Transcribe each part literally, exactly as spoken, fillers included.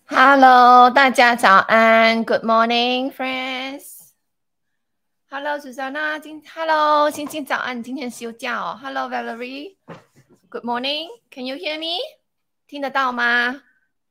Hello，大家早安 ，Good morning, friends. Hello, Susanna，今 Hello，星星早安，今天休假哦。Hello, Valerie. Good morning. Can you hear me? 听得到吗？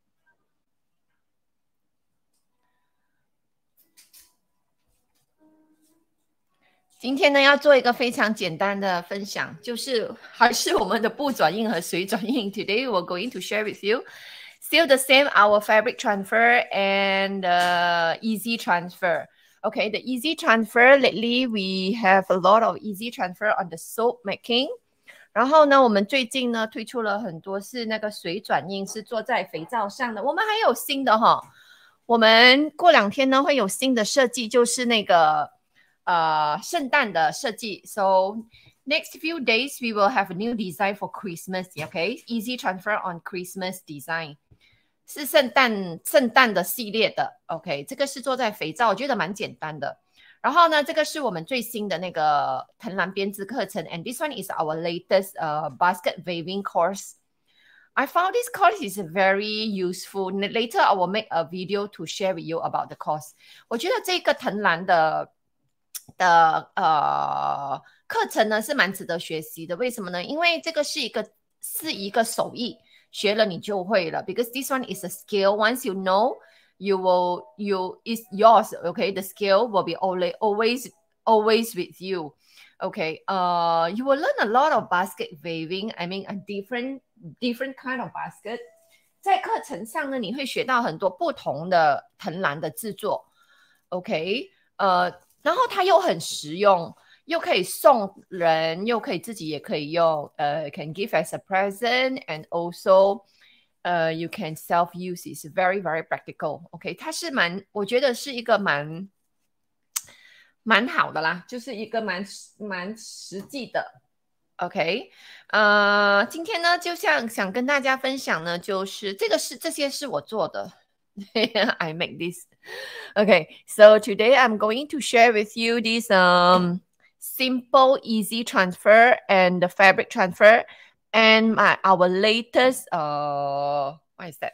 今天呢，要做一个非常简单的分享，就是还是我们的布转印和水转印。Today we're going to share with you. Still the same, our fabric transfer and uh, easy transfer. Okay, the easy transfer, lately we have a lot of easy transfer on the soap making. 然后呢，我们最近呢推出了很多是那个水转印，是做在肥皂上的。我们还有新的哈，我们过两天呢会有新的设计，就是那个呃圣诞的设计。So next few days we will have a new design for Christmas. Okay, easy transfer on Christmas design. 是圣诞圣诞的系列的 ，OK， 这个是做在肥皂，我觉得蛮简单的。然后呢，这个是我们最新的那个藤篮编织课程 ，and this one is our latest uh basket weaving course. I found this course is very useful. Later I will make a video to share with you about the course. 我觉得这个藤篮的的呃课程呢是蛮值得学习的。为什么呢？因为这个是一个是一个手艺。学了你就会了 because this one is a skill. Once you know, you will, you, it's yours, okay? The skill will be always, always, always with you, okay? Uh, you will learn a lot of basket weaving. I mean, a different, different kind of basket. 在课程上呢，你会学到很多不同的藤篮的制作 ，OK？ 呃，然后它又很实用。又可以送人，又可以自己也可以用，呃、uh, ，can give as a present and also，呃、uh, ，you can self use. It's very very practical. OK， 它是蛮，我觉得是一个蛮蛮好的啦，就是一个蛮蛮实际的。OK， 呃，今天呢，就像想跟大家分享呢，就是这个是这些是我做的。I make this. Okay, so today I'm going to share with you this um. simple, easy transfer and the fabric transfer and my our latest uh what is that?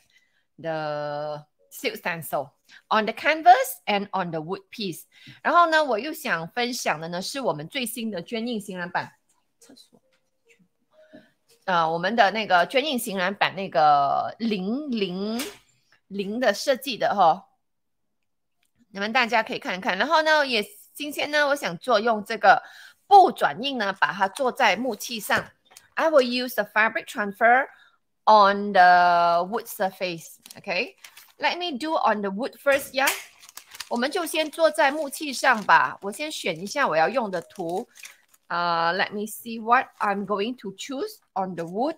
The silk stencil on the canvas and on the wood piece. 然后呢，我又想分享的呢是我们最新的捐印型染板。厕所。呃，我们的那个捐印型染板那个零零零的设计的哈，你们大家可以看一看。然后呢，也今天呢，我想做用这个布转印呢，把它做在木器上。I will use the fabric transfer on the wood surface. Okay, let me do on the wood first. Yeah， 我们就先做在木器上吧。我先选一下我要用的图。呃、uh, ，Let me see what I'm going to choose on the wood.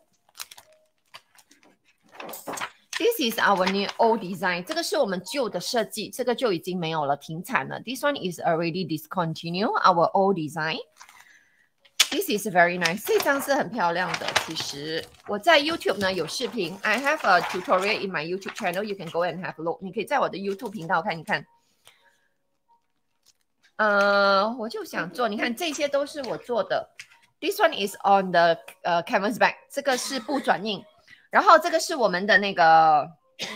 This is our new old design. 这个是我们旧的设计，这个就已经没有了，停产了。This one is already discontinued. Our old design. This is very nice. 这张是很漂亮的。其实我在 YouTube 呢有视频。I have a tutorial in my YouTube channel. You can go and have a look. 你可以在我的 YouTube 频道看一看。呃，我就想做，你看这些都是我做的。This one is on the、uh, canvas back. 这个是布转印。然后这个是我们的那个，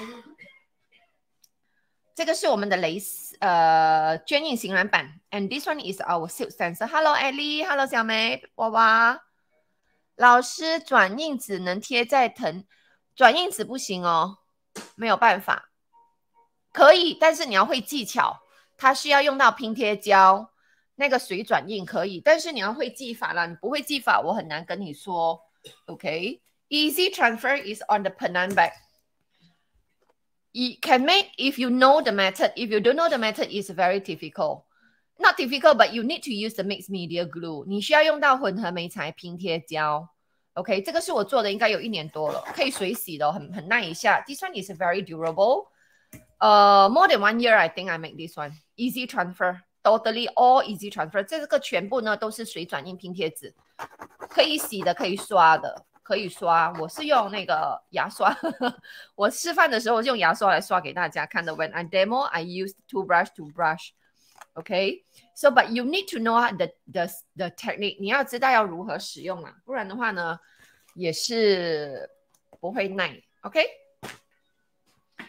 这个是我们的蕾丝呃捐印型染板 ，and this one is our silk stencil. Hello Ellie，Hello 小梅，娃娃，老师转印只能贴在藤，转印纸不行哦，没有办法，可以，但是你要会技巧，它需要用到拼贴胶，那个水转印可以，但是你要会技法啦，你不会技法，我很难跟你说 ，OK。Easy transfer is on the Penang bag. You can make if you know the method. If you don't know the method, it's very difficult. Not difficult, but you need to use the mixed media glue. 你需要用到混合媒材拼贴胶。OK， 这个是我做的，应该有一年多了，可以水洗的，很很耐一下。This one is very durable. Uh, more than one year, I think I make this one. Easy transfer, totally all easy transfer. 这个全部呢都是水转印拼贴纸，可以洗的，可以刷的。可以刷，我是用那个牙刷。我示范的时候我是用牙刷来刷给大家看的。When I demo, I use two brush to brush. Okay, so but you need to know the the the technique. 你要知道要如何使用啊，不然的话呢，也是不会耐。OK.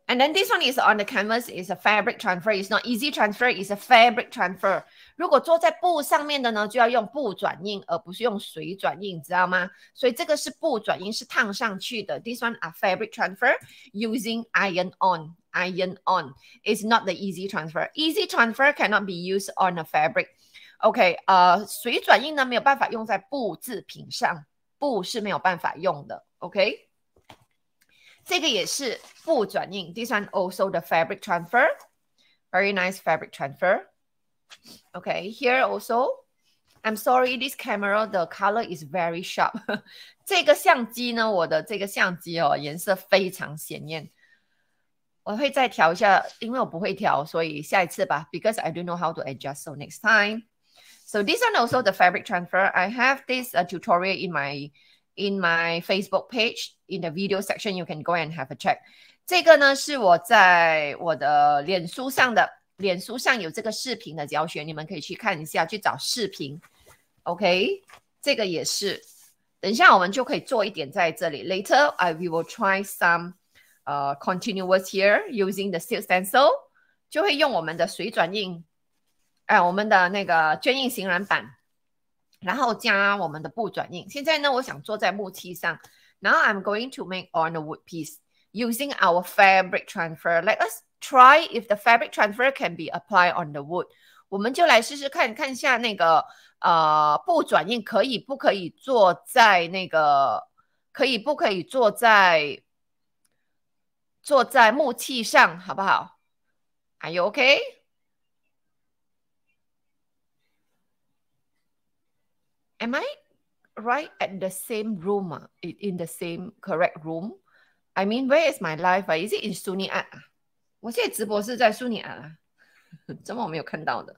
And then this one is on the canvas, is a fabric transfer. It's not easy transfer, it's a fabric transfer. 如果做在布上面的呢，就要用布转印，而不是用水转印，知道吗？所以这个是布转印，是烫上去的。This one a fabric transfer using iron on. Iron on is not the easy transfer. Easy transfer cannot be used on a fabric. OK， 呃，水转印呢没有办法用在布制品上，布是没有办法用的。OK。这个也是布转印 This one also the fabric transfer. Very nice fabric transfer. Okay, here also. I'm sorry, this camera, the color is very sharp. 这个相机呢，我的这个相机哦，颜色非常显眼。我会再调一下，因为我不会调，所以下一次吧。Because I don't know how to adjust, so next time. So this one also the fabric transfer. I have this uh, tutorial in my in my Facebook page. In the video section, you can go and have a check. 这个呢是我在我的脸书上的，脸书上有这个视频的教学，你们可以去看一下，去找视频。OK， 这个也是。等一下我们就可以做一点在这里。Later, I we will try some uh continuous here using the silk stencil， 就会用我们的水转印，哎，我们的那个绢印型染板，然后加我们的布转印。现在呢，我想做在木器上。Now I'm going to make on a wood piece using our fabric transfer. Let us try if the fabric transfer can be applied on the wood. 我们就来试试看，看一下那个呃布转印可以不可以做在那个可以不可以做在做在木器上，好不好 ？Are you okay? Am I right at the same room, uh, in the same correct room? I mean, where is my live? Uh? Is it in Suni Art? 我现在直播是在 Suni Art 啊，怎么我没有看到的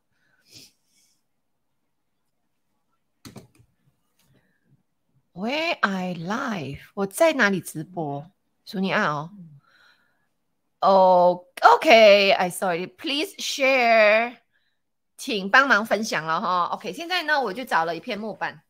？Where I live？ 我在哪里直播 ？Suni Art 哦。Oh, okay, I saw it. Please share. 请帮忙分享了哈。OK， 现在呢，我就找了一片木板。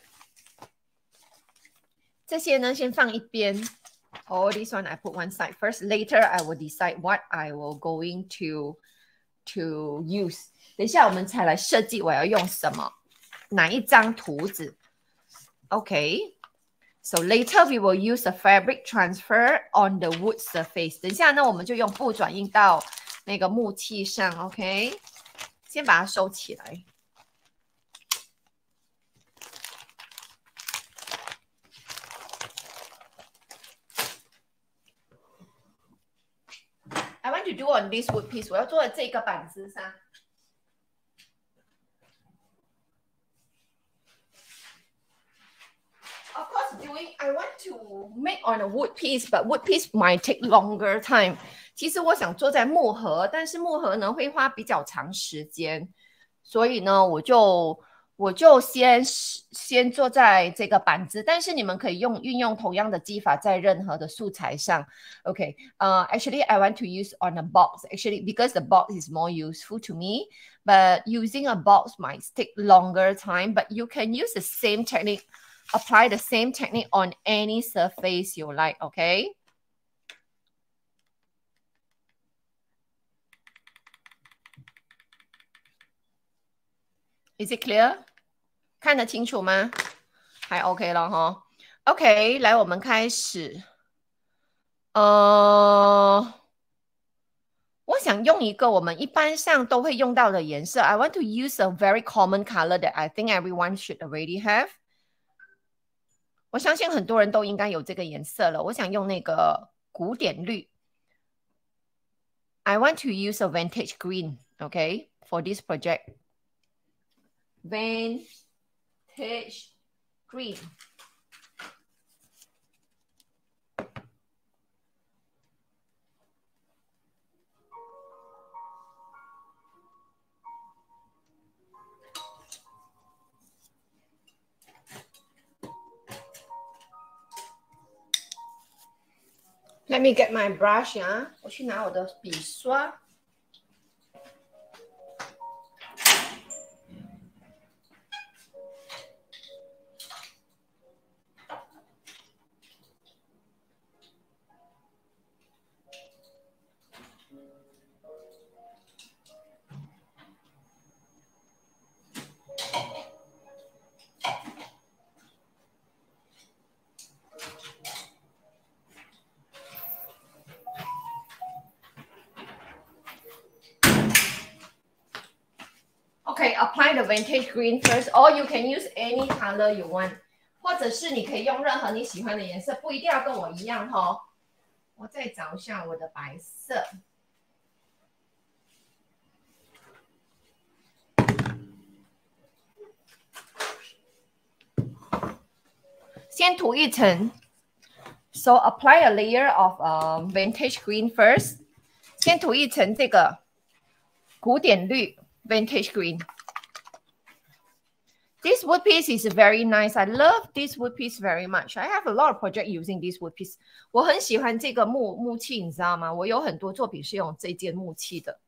这些呢，先放一边。Oh, this one I put one side first. Later, I will decide what I will going to to use. 等一下我们才来设计我要用什么，哪一张图纸。Okay. So later we will use the fabric transfer on the wood surface. 等一下呢，我们就用布转印到那个木器上。OK， 先把它收起来。I want to do on this wood piece. 我要做在这个板子上。Of course, doing I want to make on a wood piece, but wood piece might take longer time. 其实我想做在木盒，但是木盒呢会花比较长时间，所以呢，我就我就先先做在这个板子，但是你们可以用运用同样的技法在任何的素材上。Okay, uh, actually, I want to use on a box. Actually, because the box is more useful to me, but using a box might take longer time. But you can use the same technique. Apply the same technique on any surface you like, okay? Is it clear? 看得清楚吗？还 OK 了哈。OK， 来，我们开始。呃，我想用一个我们一般上都会用到的颜色。I want to use a very common color that I think everyone should already have. 我相信很多人都应该有这个颜色了。我想用那个古典绿。I want to use a vintage green, okay, for this project. Vintage green. Let me get my brush 啊，我去拿我的笔刷。 apply the vintage green first, or you can use any color you want， 或者是你可以用任何你喜欢的颜色，不一定要跟我一样哦。我再找一下我的白色。先涂一层 ，so apply a layer of uh, vintage green first。先涂一层这个古典绿 vintage green。This wood piece is very nice. I love this wood piece very much. I have a lot of project using this wood piece. 我很喜欢这个木木器，你知道吗？我有很多作品是用这件木器的。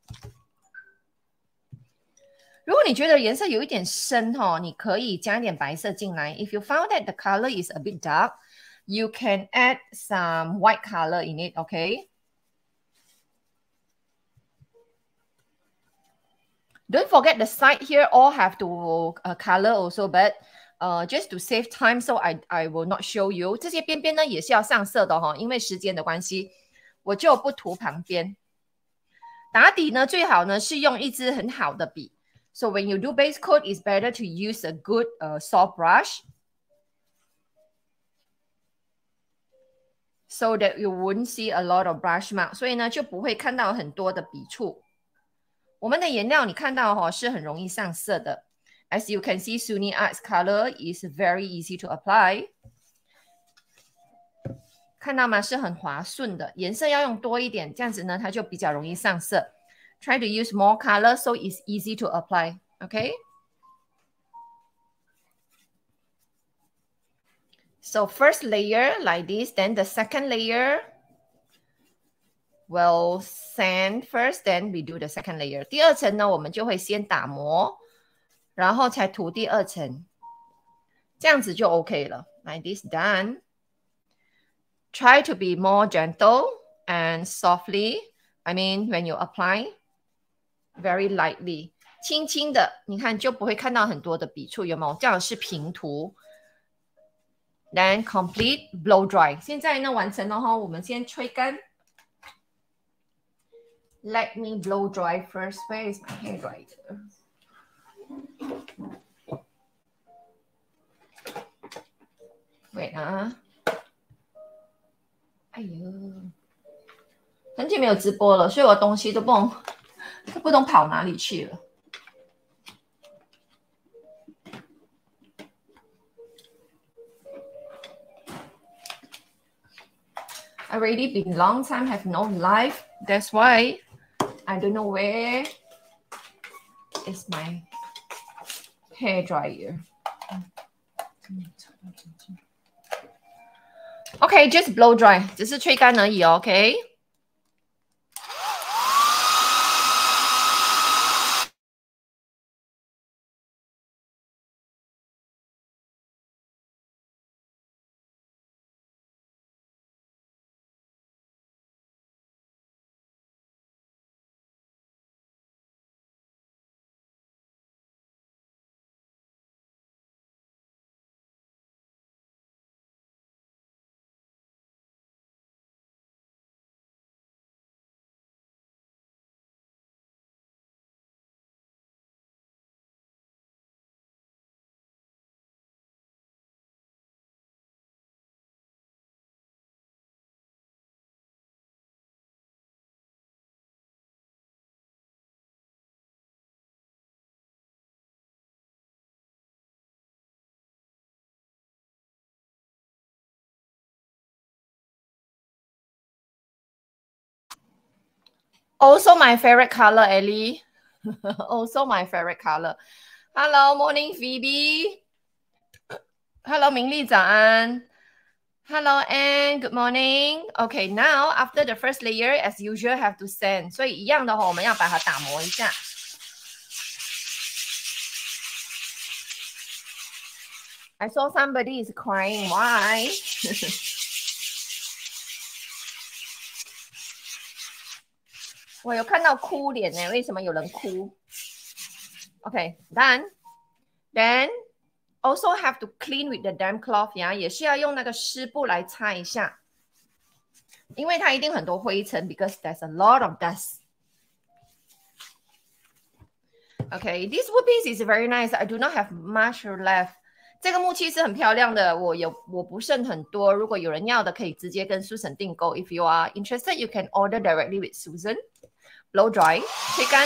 如果你觉得颜色有一点深哦，你可以加一点白色进来。If you found that the color is a bit dark, you can add some white color in it, okay? Don't forget the side here all have to uh, color also, but uh, just to save time, so I, I will not show you. 这些边边呢也是要上色的哈、哦，因为时间的关系，我就不涂旁边。打底呢最好呢是用一支很好的笔。So when you do base coat, it's better to use a good uh, soft brush, so that you wouldn't see a lot of brush mark. 所以呢就不会看到很多的笔触。我们的颜料你看到哈、哦、是很容易上色的。As you can see, Suni Arts color is very easy to apply. 看到吗？是很滑顺的，颜色要用多一点，这样子呢它就比较容易上色。Try to use more color so it's easy to apply. Okay. So first layer like this, then the second layer we'll sand first, then we do the second layer. 第二层呢，我们就会先打磨，然后才涂第二层，这样子就 OK 了。Like this done. Try to be more gentle and softly. I mean, when you apply, very lightly. 轻轻的，你看就不会看到很多的笔触，有没有？这样是平涂。Then complete blow dry. 现在呢完成了哈，我们先吹干。Let me blow dry first. Where is my hair dryer? Wait 啊！哎呦，很久没有直播了，所以我东西都不懂，都不懂跑哪里去了。Already been long time have no live. That's why I don't know where is my hair dryer. Okay, just blow dry. 只是吹干而已 OK? Also my favorite color, Ellie. Also my favorite color. Hello, morning, Phoebe. Hello, 明丽早安。Hello, Anne. Good morning. Okay, now after the first layer, as usual, have to sand. 所以一样的话，我们要把它打磨一下。I saw somebody is crying. Why? 我有看到哭脸呢，为什么有人哭 ？Okay, done. Then also have to clean with the damp cloth 呀，也是要用那个湿布来擦一下，因为它一定很多灰尘 ，because there's a lot of dust. Okay, this wood piece is very nice. I do not have much left. 这个木器是很漂亮的，我有我不剩很多。如果有人要的，可以直接跟 Susan 订购。If you are interested, you can order directly with Susan. Blow dry，吹干。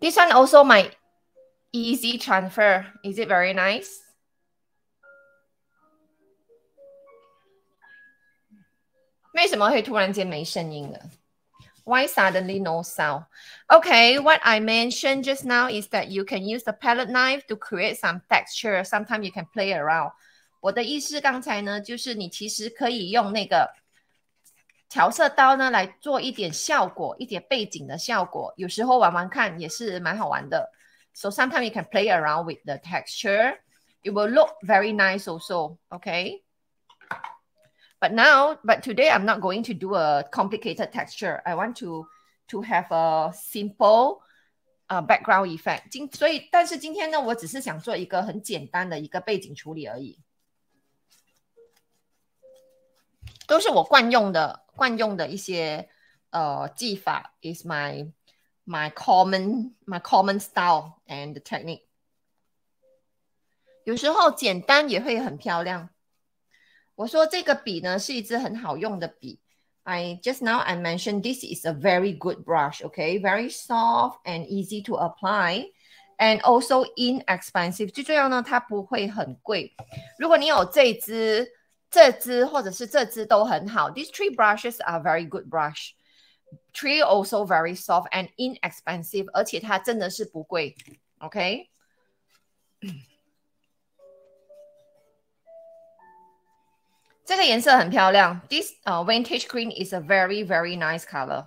This one also my easy transfer. Is it very nice? 为什么会突然间没声音了？ Why suddenly no sound? Okay, what I mentioned just now is that you can use the palette knife to create some texture. Sometimes you can play around. 我的意思刚才呢，就是你其实可以用那个调色刀呢来做一点效果，一点背景的效果。有时候玩玩看也是蛮好玩的。So sometimes you can play around with the texture. It will look very nice also. Okay. But now, but today I'm not going to do a complicated texture. I want to to have a simple uh, background effect. 今所以，但是今天呢，我只是想做一个很简单的一个背景处理而已，都是我惯用的惯用的一些呃技法 is my my common my common style and technique. 有时候简单也会很漂亮。我说这个笔呢是一支很好用的笔。I just now I mentioned this is a very good brush, okay? Very soft and easy to apply, and also inexpensive. 最重要呢，它不会很贵。如果你有这支、这支或者是这支都很好。These three brushes are very good brush. Three also very soft and inexpensive, 而且它真的是不贵 ，OK？ 这个颜色很漂亮 ，This、uh, vintage green is a very very nice color。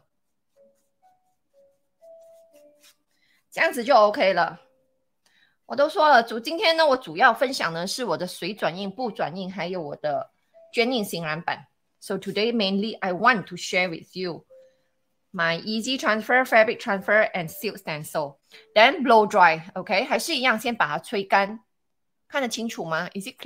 这样子就 OK 了。我都说了，主今天呢，我主要分享的是我的水转印、布转印，还有我的絹印型染板。So today mainly I want to share with you my easy transfer, fabric transfer, and silk stencil. Then blow dry, OK？ 还是一样，先把它吹干。看得清楚吗 ？Is it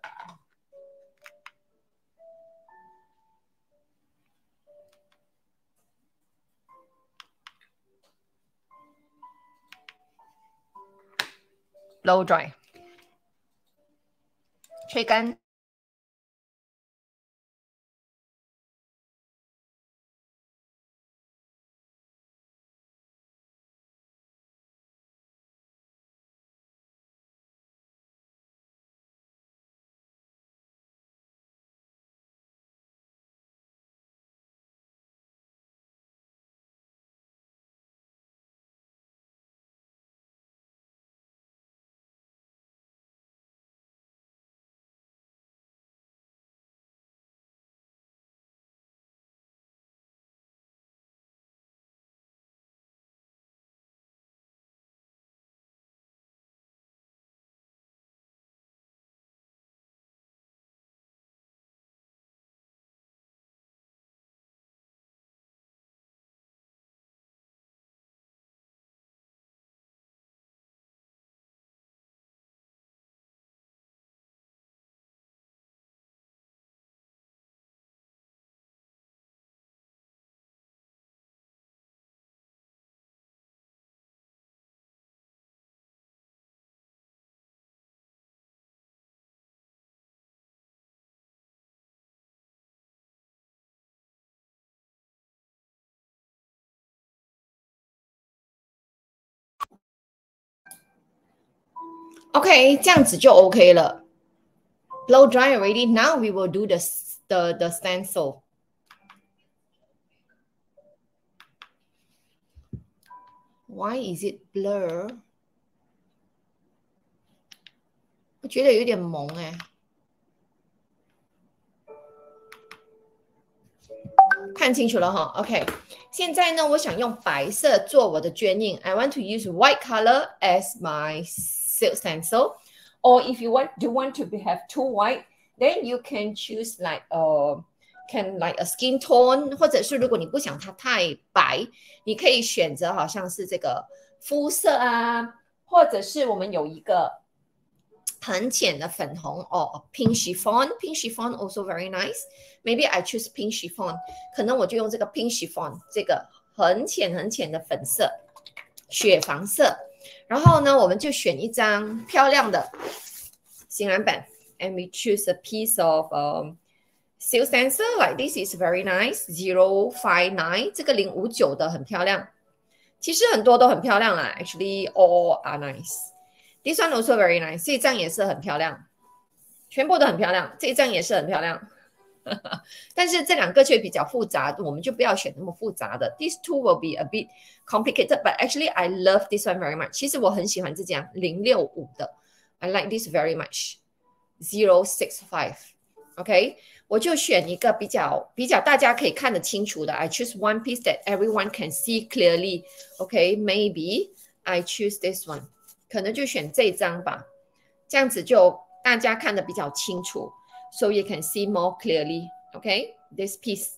clear？blow dry， 吹干。OK， 这样子就 OK 了。Blow dry already. Now we will do the the the stencil. Why is it blur? 我觉得有点蒙哎。看清楚了哈 ，OK。现在呢，我想用白色做我的絹印。I want to use white color as my silk stencil. Or if you want, do want to be, have two white, then you can choose like a can like a skin tone， 或者是如果你不想它太白，你可以选择好像是这个肤色啊，或者是我们有一个很浅的粉红哦 ，pink chiffon, pink chiffon also very nice. Maybe I choose pink chiffon， 可能我就用这个 pink chiffon 这个很浅很浅的粉色，雪黄色。然后呢，我们就选一张漂亮的型染板 ，and we choose a piece of um, silk stencil like this is very nice zero five nine， 这个零五九的很漂亮。 其实很多都很漂亮啦 ，actually all are nice. This one also very nice. 这一张也是很漂亮，全部都很漂亮，这一张也是很漂亮。但是这两个却比较复杂，我们就不要选那么复杂的。These two will be a bit complicated, but actually I love this one very much. 其实我很喜欢这张零六五的 ，I like this very much. zero six five, OK， 我就选一个比较比较大家可以看得清楚的。I choose one piece that everyone can see clearly. OK, maybe I choose this one. 可能就选这张吧，这样子就大家看得比较清楚。So you can see more clearly, okay? This piece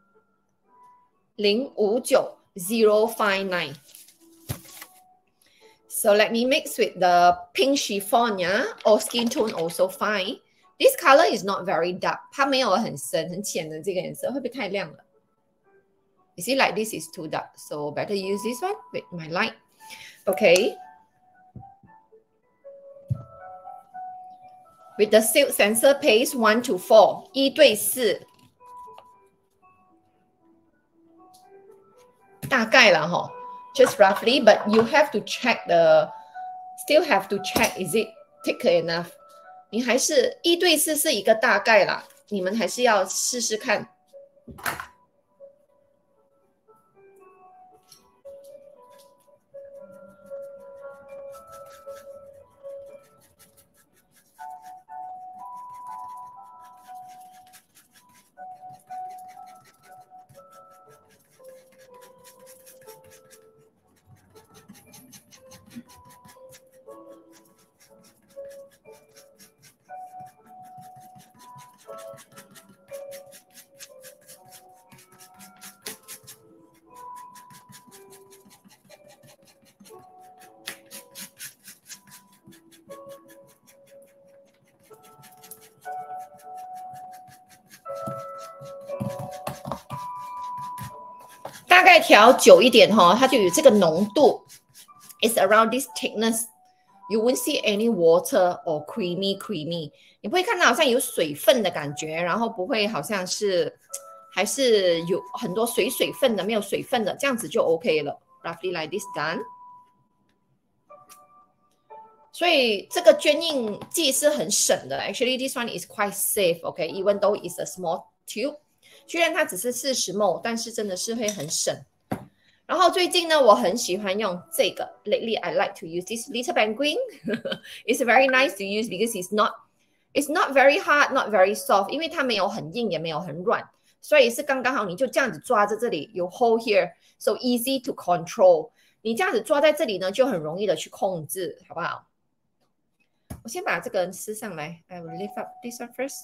零五九 zero five nine. So let me mix with the pink chiffon, yeah? Or skin tone also fine. This color is not very dark. 它没有很深很浅的这个颜色，会不会太亮了？ You see, like this is too dark, so better use this one with my light. Okay. With the silk sensor paste one to four, 一对四，大概啦哈 ，just roughly, but you have to check the, still have to check is it thick enough. 你还是一对四是一个大概啦，你们还是要试试看。大概调久一点哈、哦，它就有这个浓度。It's around this thickness. You won't see any water or creamy creamy. 你不会看到好像有水分的感觉，然后不会好像是还是有很多水水分的，没有水分的，这样子就 OK 了。Roughly like this done. 所以这个捐印剂是很省的。Actually, this one is quite safe. OK, even though it's a small tube. 虽然它只是四十 ml， 但是真的是会很省。然后最近呢，我很喜欢用这个。Lately, I like to use this Little Penguin. It's very nice to use because it's not, it's not very hard, not very soft. 因为它没有很硬，也没有很软，所以是刚刚好。你就这样子抓在这里，有 hold here, so easy to control. 你这样子抓在这里呢，就很容易的去控制，好不好？我先把这个撕上来。I will lift up this one first.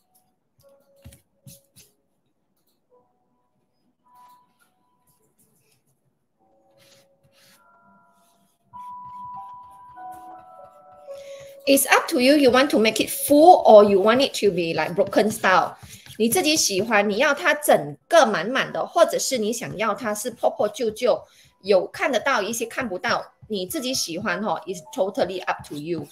It's up to you. You want to make it full or you want it to be like broken style. 你自己喜欢，你要它整个满满的，或者是你想要它是破破旧旧，有看得到一些看不到，你自己喜欢哈、哦、，is totally up to you.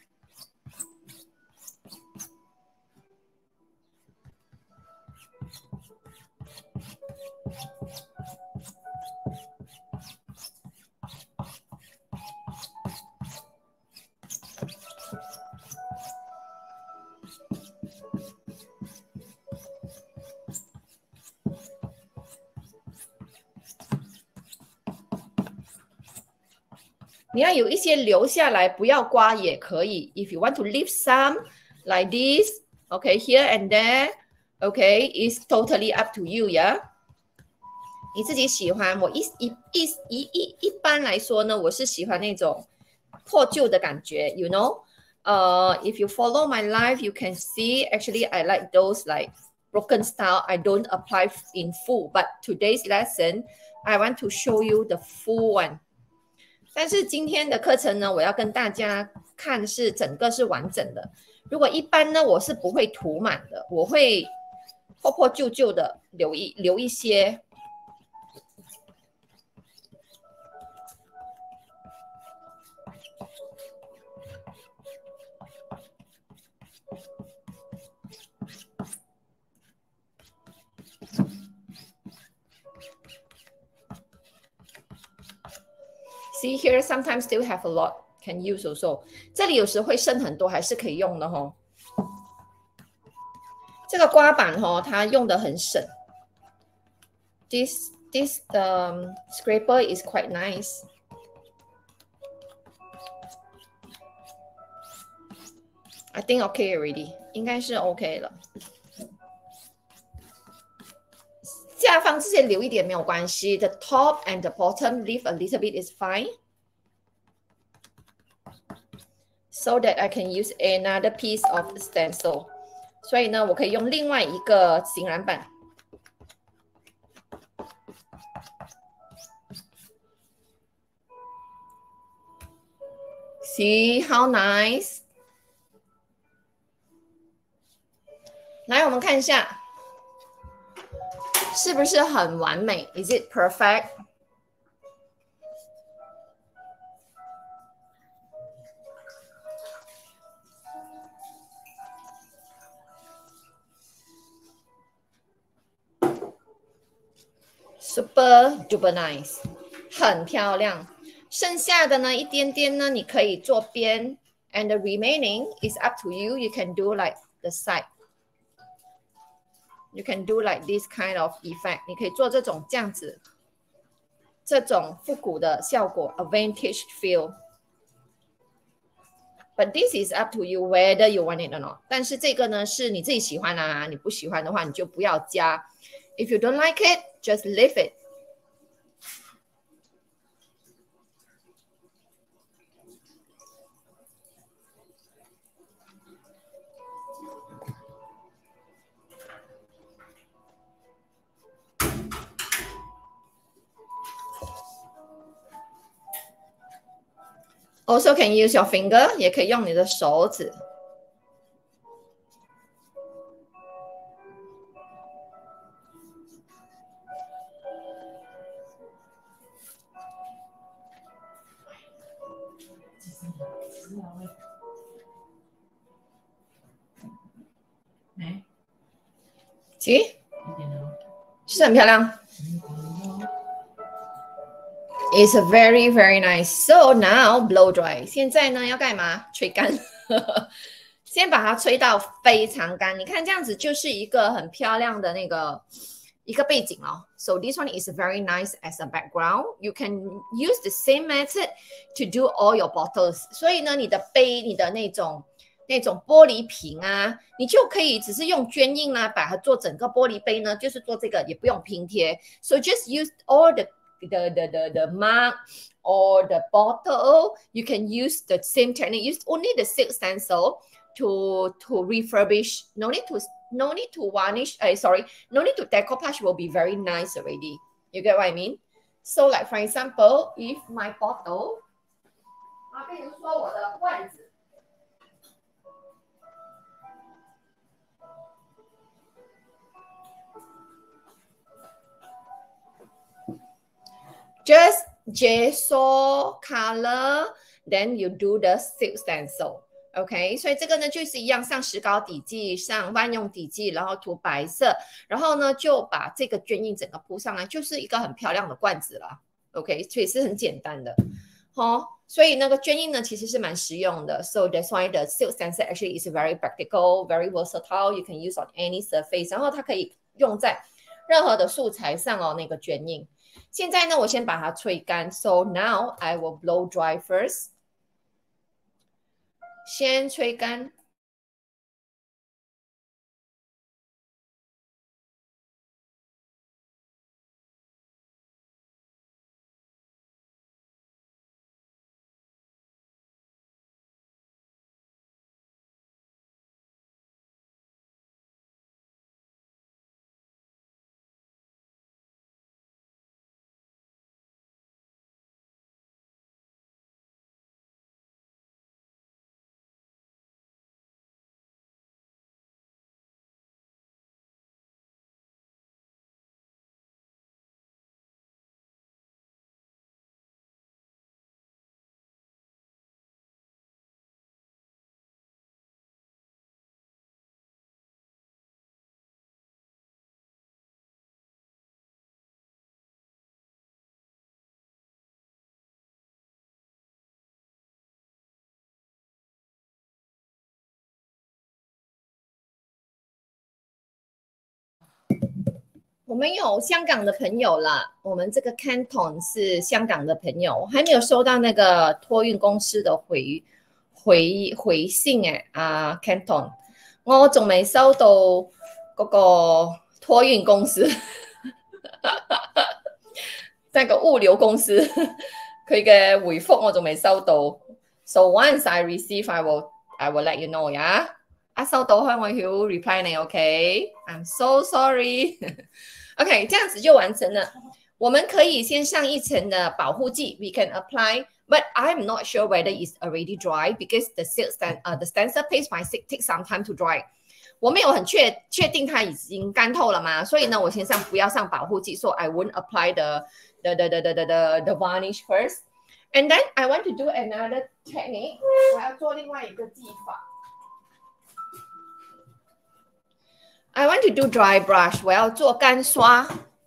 你要有一些留下来，不要刮也可以。If you want to leave some like this, okay, here and there, okay, it's totally up to you, yeah. 你自己喜欢。我一一一一一一般来说呢，我是喜欢那种破旧的感觉 ，you know. 呃、uh, ，if you follow my life, you can see actually I like those like broken style. I don't apply in full, but today's lesson, I want to show you the full one. 但是今天的课程呢，我要跟大家看是整个是完整的。如果一般呢，我是不会涂满的，我会破破旧旧的留一留一些。 See here, sometimes still have a lot can use also. 这里有时会剩很多，还是可以用的哦。这个刮板哦，它用的很省。This this um, scraper is quite nice. I think okay already， 应该是 OK 了。下方这些留一点没有关系 ，the top and the bottom leave a little bit is fine. So that I can use another piece of stencil. 所以呢，我可以用另外一个型染板。See how nice? 来，我们看一下，是不是很完美 ？Is it perfect? Super duper nice， 很漂亮。剩下的呢，一点点呢，你可以做边 ，and the remaining is up to you. You can do like the side. You can do like this kind of effect. 你可以做这种这样子，这种复古的效果 ，a vintage feel. But this is up to you whether you want it or not. 但是这个呢是你自己喜欢啊，你不喜欢的话你就不要加。If you don't like it, just leave it. Also can use your finger， 也可以用你的手指。See？ 是不是很漂亮？ It's very very nice. So now blow dry. 现在呢要干嘛？吹干。先把它吹到非常干。你看这样子就是一个很漂亮的那个一个背景哦。So this one is very nice as a background. You can use the same method to do all your bottles. 所以呢，你的杯、你的那种那种玻璃瓶啊，你就可以只是用绢印啊，把它做整个玻璃杯呢，就是做这个，也不用拼贴。So just use all the the the the the mug or the bottle. You can use the same technique. Use only the silk stencil to to refurbish. No need to no need to varnish. Uh, sorry, no need to decoupage. Will be very nice already. You get what I mean? So like for example, if my bottle, 啊，比如说我的罐子。Just gesso color, then you do the silk stencil. OK， 所以这个呢就是一样，上石膏底剂，上万用底剂，然后涂白色，然后呢就把这个绢印整个铺上来，就是一个很漂亮的罐子了。OK， 所以是很简单的。哦，所以那个绢印呢其实是蛮实用的。So that's why the silk stencil actually is very practical, very versatile. You can use on any surface. 然后它可以用在任何的素材上哦，那个绢印。现在呢，我先把它吹干。So now I will blow dry first. 先吹干。 我们有香港的朋友啦，我们这个 Canton 是香港的朋友，还没有收到那个托运公司的回回回信誒啊 Canton， 我仲未收到嗰個托運公司，即個物流公司佢嘅回覆我仲未收到 ，so once I receive I will I will let you know 呀、yeah?。啊，收到開我會 reply 你 ，OK？I'm so sorry 。OK， 這樣子就完成了。我們可以先上一層的保護劑 ，we can apply。But I'm not sure whether it's already dry because the silk stand, uh, the stencil paste might take some time to dry. 我没有很确确定它已经干透了嘛，所以呢，我先上不要上保護劑 ，so I won't apply the the the the the the the varnish first. And then I want to do another technique. 我要做另外一个技法。I want to do dry brush. 我要做干刷。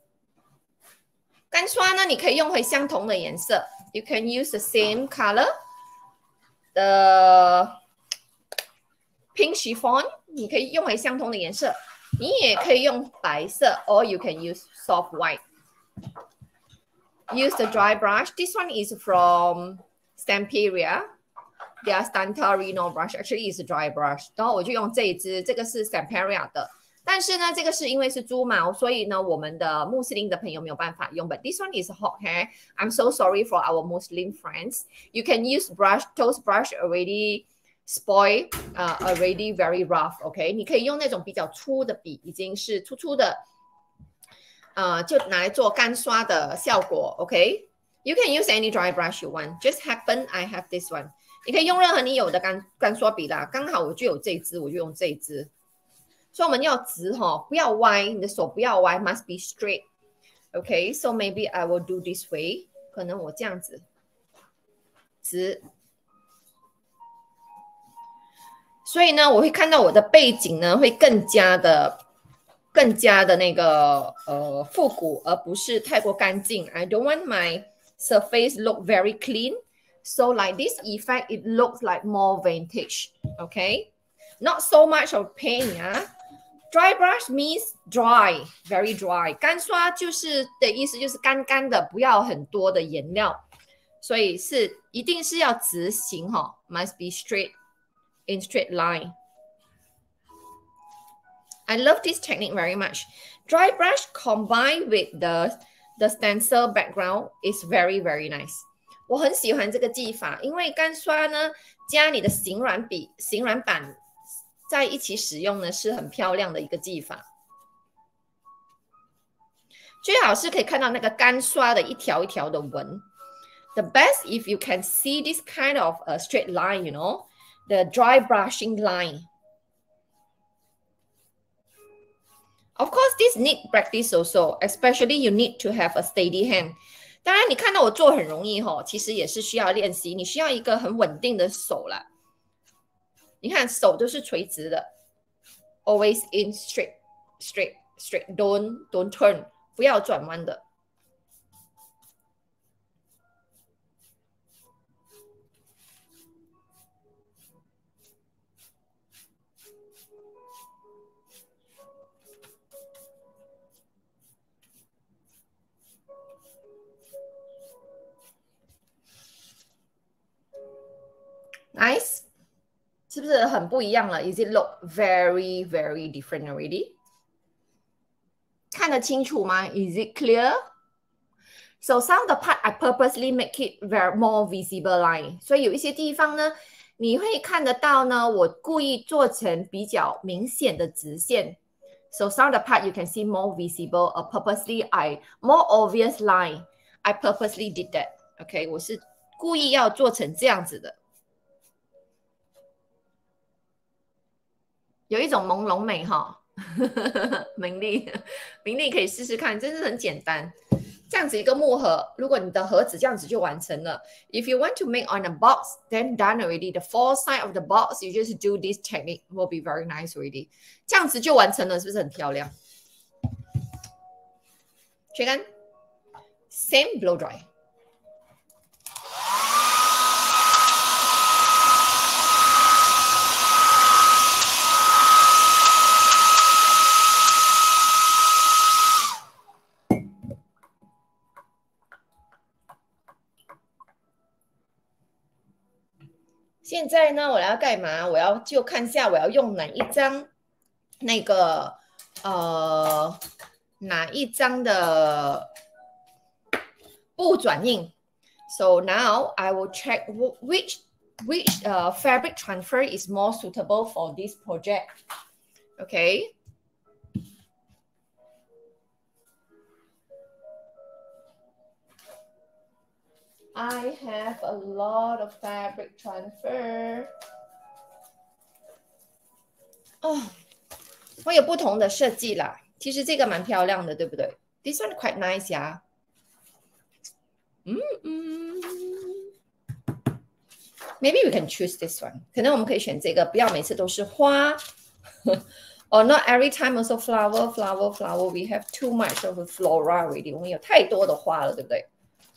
干刷呢，你可以用回相同的颜色。You can use the same color, the pink chiffon. 你可以用回相同的颜色。你也可以用白色 ，or you can use soft white. Use the dry brush. This one is from Stamperia. Their Stantarino brush actually is a dry brush. 然后我就用这一支，这个是 Stamperia 的。但是呢，这个是因为是猪毛，所以呢，我们的穆斯林的朋友没有办法用。But this one is hot hair. I'm so sorry for our Muslim friends. You can use brush, toast brush already spoiled, uh, already very rough. OK， 你可以用那种比较粗的笔，已经是粗粗的，呃，就拿来做干刷的效果。OK，you can use any dry brush you want. Just happen I have this one. 你可以用任何你有的干干刷笔啦，刚好我就有这一支，我就用这一支。所以我们要直哈，不要歪，你的手不要歪 ，must be straight. Okay, so maybe I will do this way. 可能我这样子直，所以呢，我会看到我的背景呢会更加的、更加的那个呃复古，而不是太过干净。I don't want my surface look very clean, so like this effect, it looks like more vintage. Okay, not so much of paint 啊。Dry brush means dry, very dry. 干刷就是的意思就是干干的，不要很多的颜料，所以是一定是要直行哈 ，must be straight in straight line. I love this technique very much. Dry brush combined with the the stencil background is very very nice. 我很喜欢这个技法，因为干刷呢加你的型软笔、型软板。在一起使用呢是很漂亮的一个技法，最好是可以看到那个干刷的一条一条的纹。The best if you can see this kind of a straight line, you know, the dry brushing line. Of course, this need practice also, especially you need to have a steady hand. 当然，你看到我做很容易吼，其实也是需要练习，你需要一个很稳定的手啦。你看手都是垂直的 ，always in straight, straight, straight. Don't don't turn， 不要转弯的。Nice。是不是很不一样了 ？Is it look very very different already？ 看得清楚吗 ？Is it clear? So some of the part I purposely make it very more visible line。所以有一些地方呢，你会看得到呢，我故意做成比较明显的直线。So some of the part you can see more visible, or purposely I more obvious line. I purposely did that. OK， 我是故意要做成这样子的。有一种朦胧美哈，明丽，明丽可以试试看，真是很简单。这样子一个木盒，如果你的盒子这样子就完成了。If you want to make on a box, then done already. The four side of the box, you just do this technique, will be very nice already. 这样子就完成了，是不是很漂亮？吹干 ，same blow dry。 现在呢，我要干嘛？我要就看一下我要用哪一张那个呃哪一张的布转印。So now I will check which which uh, fabric transfer is more suitable for this project. Okay. I have a lot of fabric transfer. 哦，会有不同的设计啦。其实这个蛮漂亮的，对不对？ This one quite nice 呀。嗯嗯。Maybe we can choose this one. 可能我们可以选这个，不要每次都是花。Or not every time also flower, flower, flower. We have too much of a flora already. 我们有太多的花了，对不对？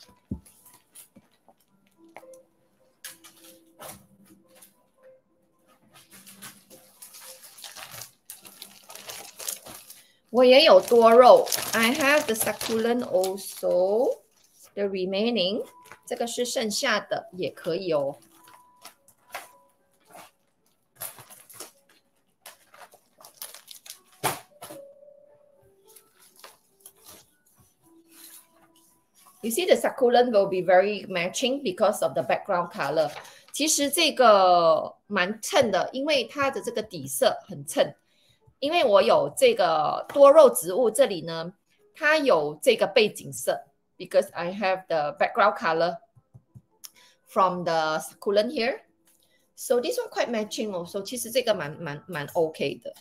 我也有多肉 I have the succulent also. The remaining. 这个是剩下的，也可以哦。You see the succulent will be very matching because of the background color. 其实这个蛮衬的，因为它的这个底色很衬。因为我有这个多肉植物，这里呢，它有这个背景色 ，because I have the background color from the succulent here. So this one quite matching also. 其实这个蛮蛮蛮 OK 的。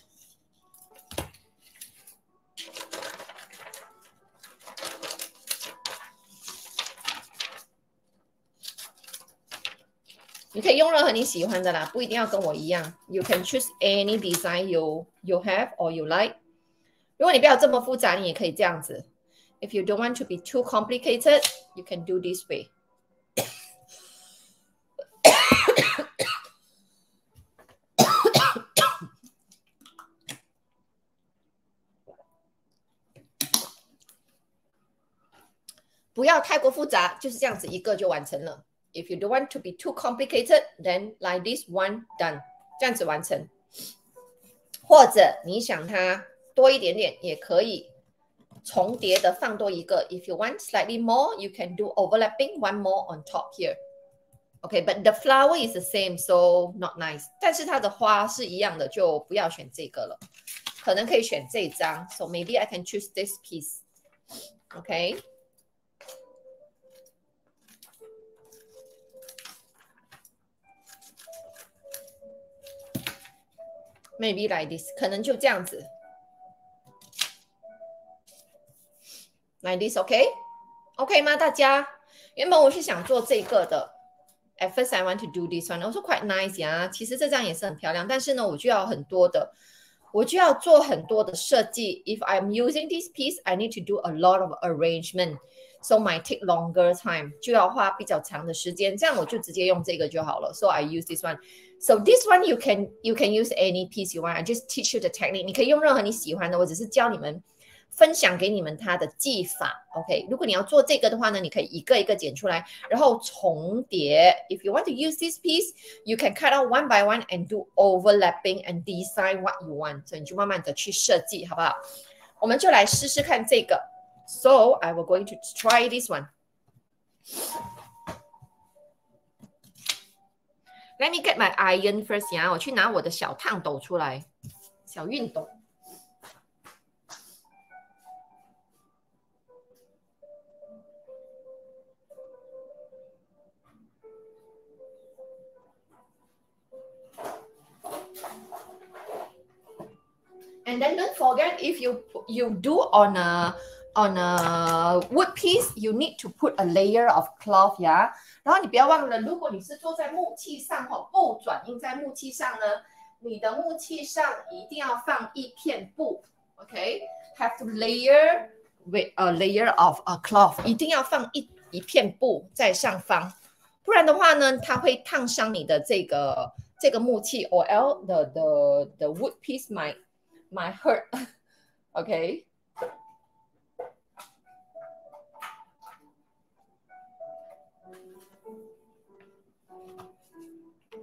你可以用任何你喜欢的啦，不一定要跟我一样。You can choose any design you you have or you like. 如果你不要这么复杂，你也可以这样子。If you don't want to be too complicated, you can do this way. 不要太过复杂，就是这样子一个就完成了。If you don't want to be too complicated, then like this one done， 这样子完成。或者你想它多一点点也可以重叠的放多一个。If you want slightly more, you can do overlapping one more on top here. Okay, but the flower is the same, so not nice. 但是它的花是一样的，就不要选这个了。可能可以选这张。So maybe I can choose this piece. Okay. Maybe like this. 可能就这样子。Like this, OK? OK 吗？大家？原本我是想做这个的。At first, I want to do this one. 我说 quite nice 呀，其实这张也是很漂亮，但是呢，我就要很多的，我就要做很多的设计。If I'm using this piece, I need to do a lot of arrangement, so might take longer time. 就要花比较长的时间，这样我就直接用这个就好了。So I use this one. So this one you can you can use any piece you want. I just teach you the technique. 你可以用任何你喜欢的，我只是教你们。分享给你们它的技法 ，OK？ 如果你要做这个的话呢，你可以一个一个剪出来，然后重叠。If you want to use this piece, you can cut out one by one and do overlapping and design what you want。所以你就慢慢的去设计，好不好？我们就来试试看这个。So I will going to try this one. Let me get my iron first 呀，我去拿我的小烫斗出来，小熨斗。And then don't forget, if you you do on a on a wood piece, you need to put a layer of cloth, yeah. 然后你不要忘了，如果你是做在木器上哈，布转印在木器上呢，你的木器上一定要放一片布 ，OK？ Have to layer with a layer of a cloth， 一定要放一一片布在上方，不然的话呢，它会烫伤你的这个这个木器 ，or else the the the wood piece might might hurt. Okay.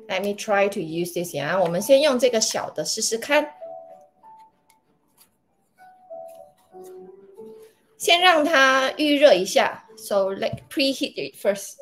Let me try to use this 呀。我们先用这个小的试试看，先让它预热一下。So like preheat it first.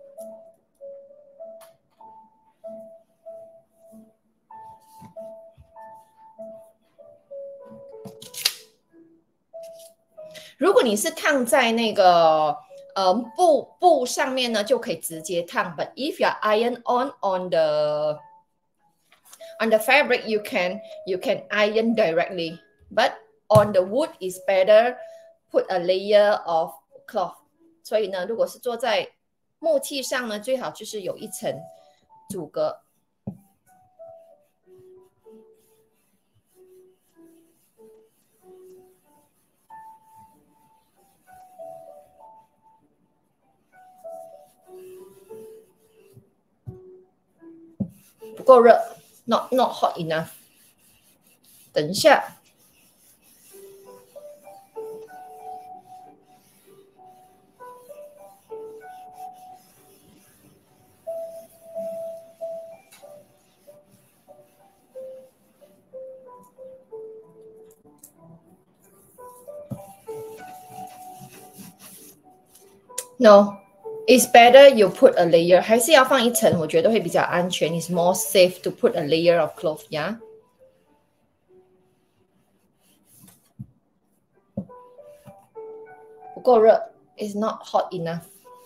如果你是烫在那个呃布布上面呢，就可以直接烫。But if you iron on on the on the fabric, you can you can iron directly. But on the wood is better. Put a layer of cloth. 所以呢，如果是做在木器上呢，最好就是有一层阻隔。不够热 ，not not hot enough。等一下。No, it's better you put a layer. 还是要放一层，我觉得会比较安全。It's more safe to put a layer of cloth, yeah? 不够热 ，it's not hot enough.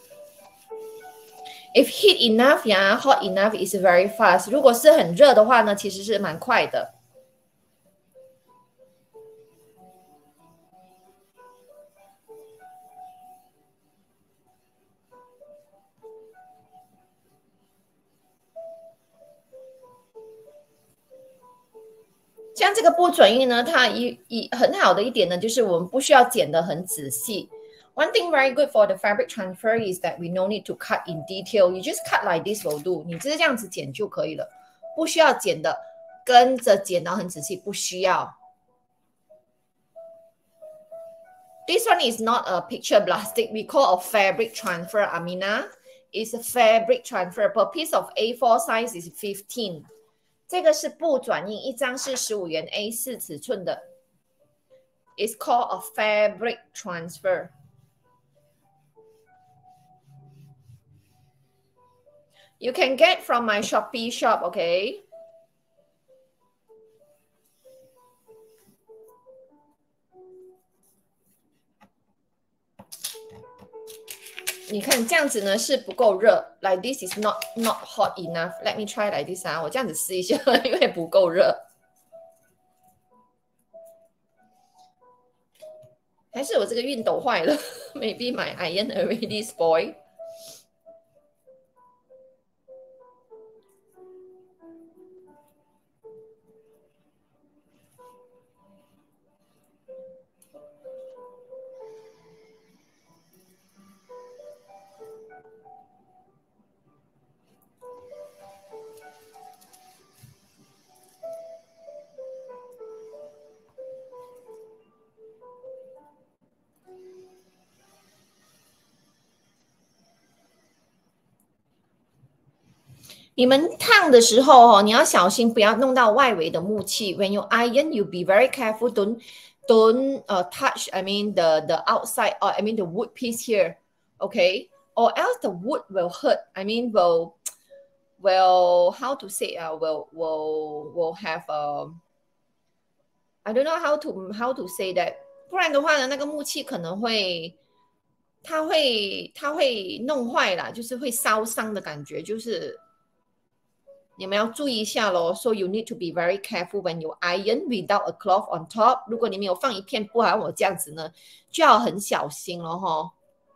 If heat enough, yeah, hot enough is very fast. 如果是很热的话呢，其实是蛮快的。像这个不准印呢，它一一很好的一点呢，就是我们不需要剪得很仔细。One thing very good for the fabric transfer is that we no need to cut in detail. You just cut like this will do. 你只是这样子剪就可以了，不需要剪的跟着剪到很仔细，不需要。This one is not a picture plastic. We call a fabric transfer, Amina. It's a fabric transfer. Per piece of A four size is fifteen. 这个是布转印，一张是十五元 A 四 尺寸的。It's called a fabric transfer. You can get from my Shopee shop, okay? 你看这样子呢是不够热 ，like this is not not hot enough. Let me try like this 啊，我这样子试一下，因为不够热。还是我这个熨斗坏了 ？Maybe my iron already spoiled. 你们烫的时候哦，你要小心，不要弄到外围的木器。When you iron, you be very careful. Don't don't uh, touch. I mean the the outside. Or I mean the wood piece here. Okay, or else the wood will hurt. I mean will will how to say? Uh, will will will have a. I don't know how to how to say that. 不然的话呢，那个木器可能会。它会它会弄坏啦，就是会烧伤的感觉，就是你们要注意一下咯。So you need to be very careful when you iron without a cloth on top. 如果你没有放一片布，好像我这样子呢，就要很小心咯吼。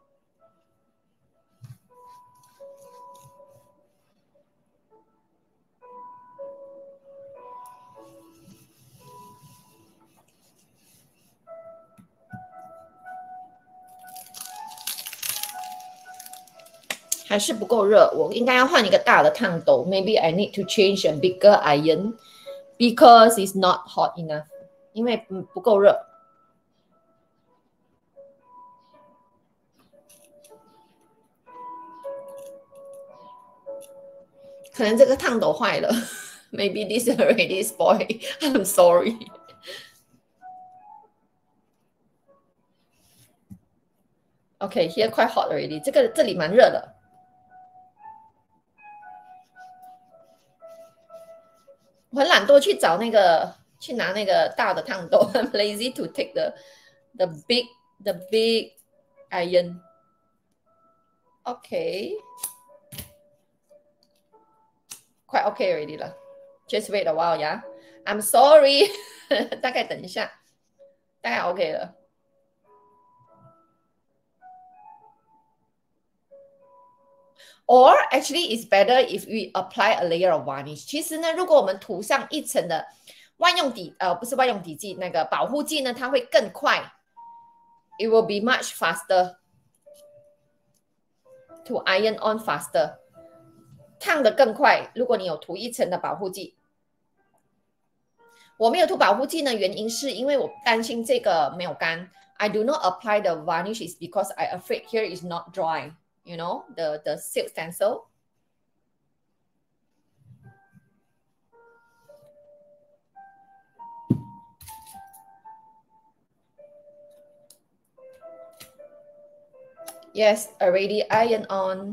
还是不够热，我应该要换一个大的烫斗。Maybe I need to change a bigger iron because it's not hot enough. 因为不够热。 可能这个烫斗坏了。Maybe this already spoiled. I'm sorry. Okay, here quite hot already. 这个这里蛮热的。我很懒惰去找那个去拿那个大的烫斗。I'm lazy to take the the big the big iron. Okay. Quite okay already 了。Just wait a while, yeah. I'm sorry. 大概等一下，大概 OK 了。Or actually, it's better if we apply a layer of varnish. 其实呢，如果我们涂上一层的万用底，呃，不是万用底剂，那个保护剂呢，它会更快。It will be much faster to iron on faster. 烫的更快。如果你有涂一层的保护剂，我没有涂保护剂呢，原因是因为我担心这个没有干。I do not apply the varnish is because I afraid here is not dry. You know, the, the silk stencil. Yes, already iron on.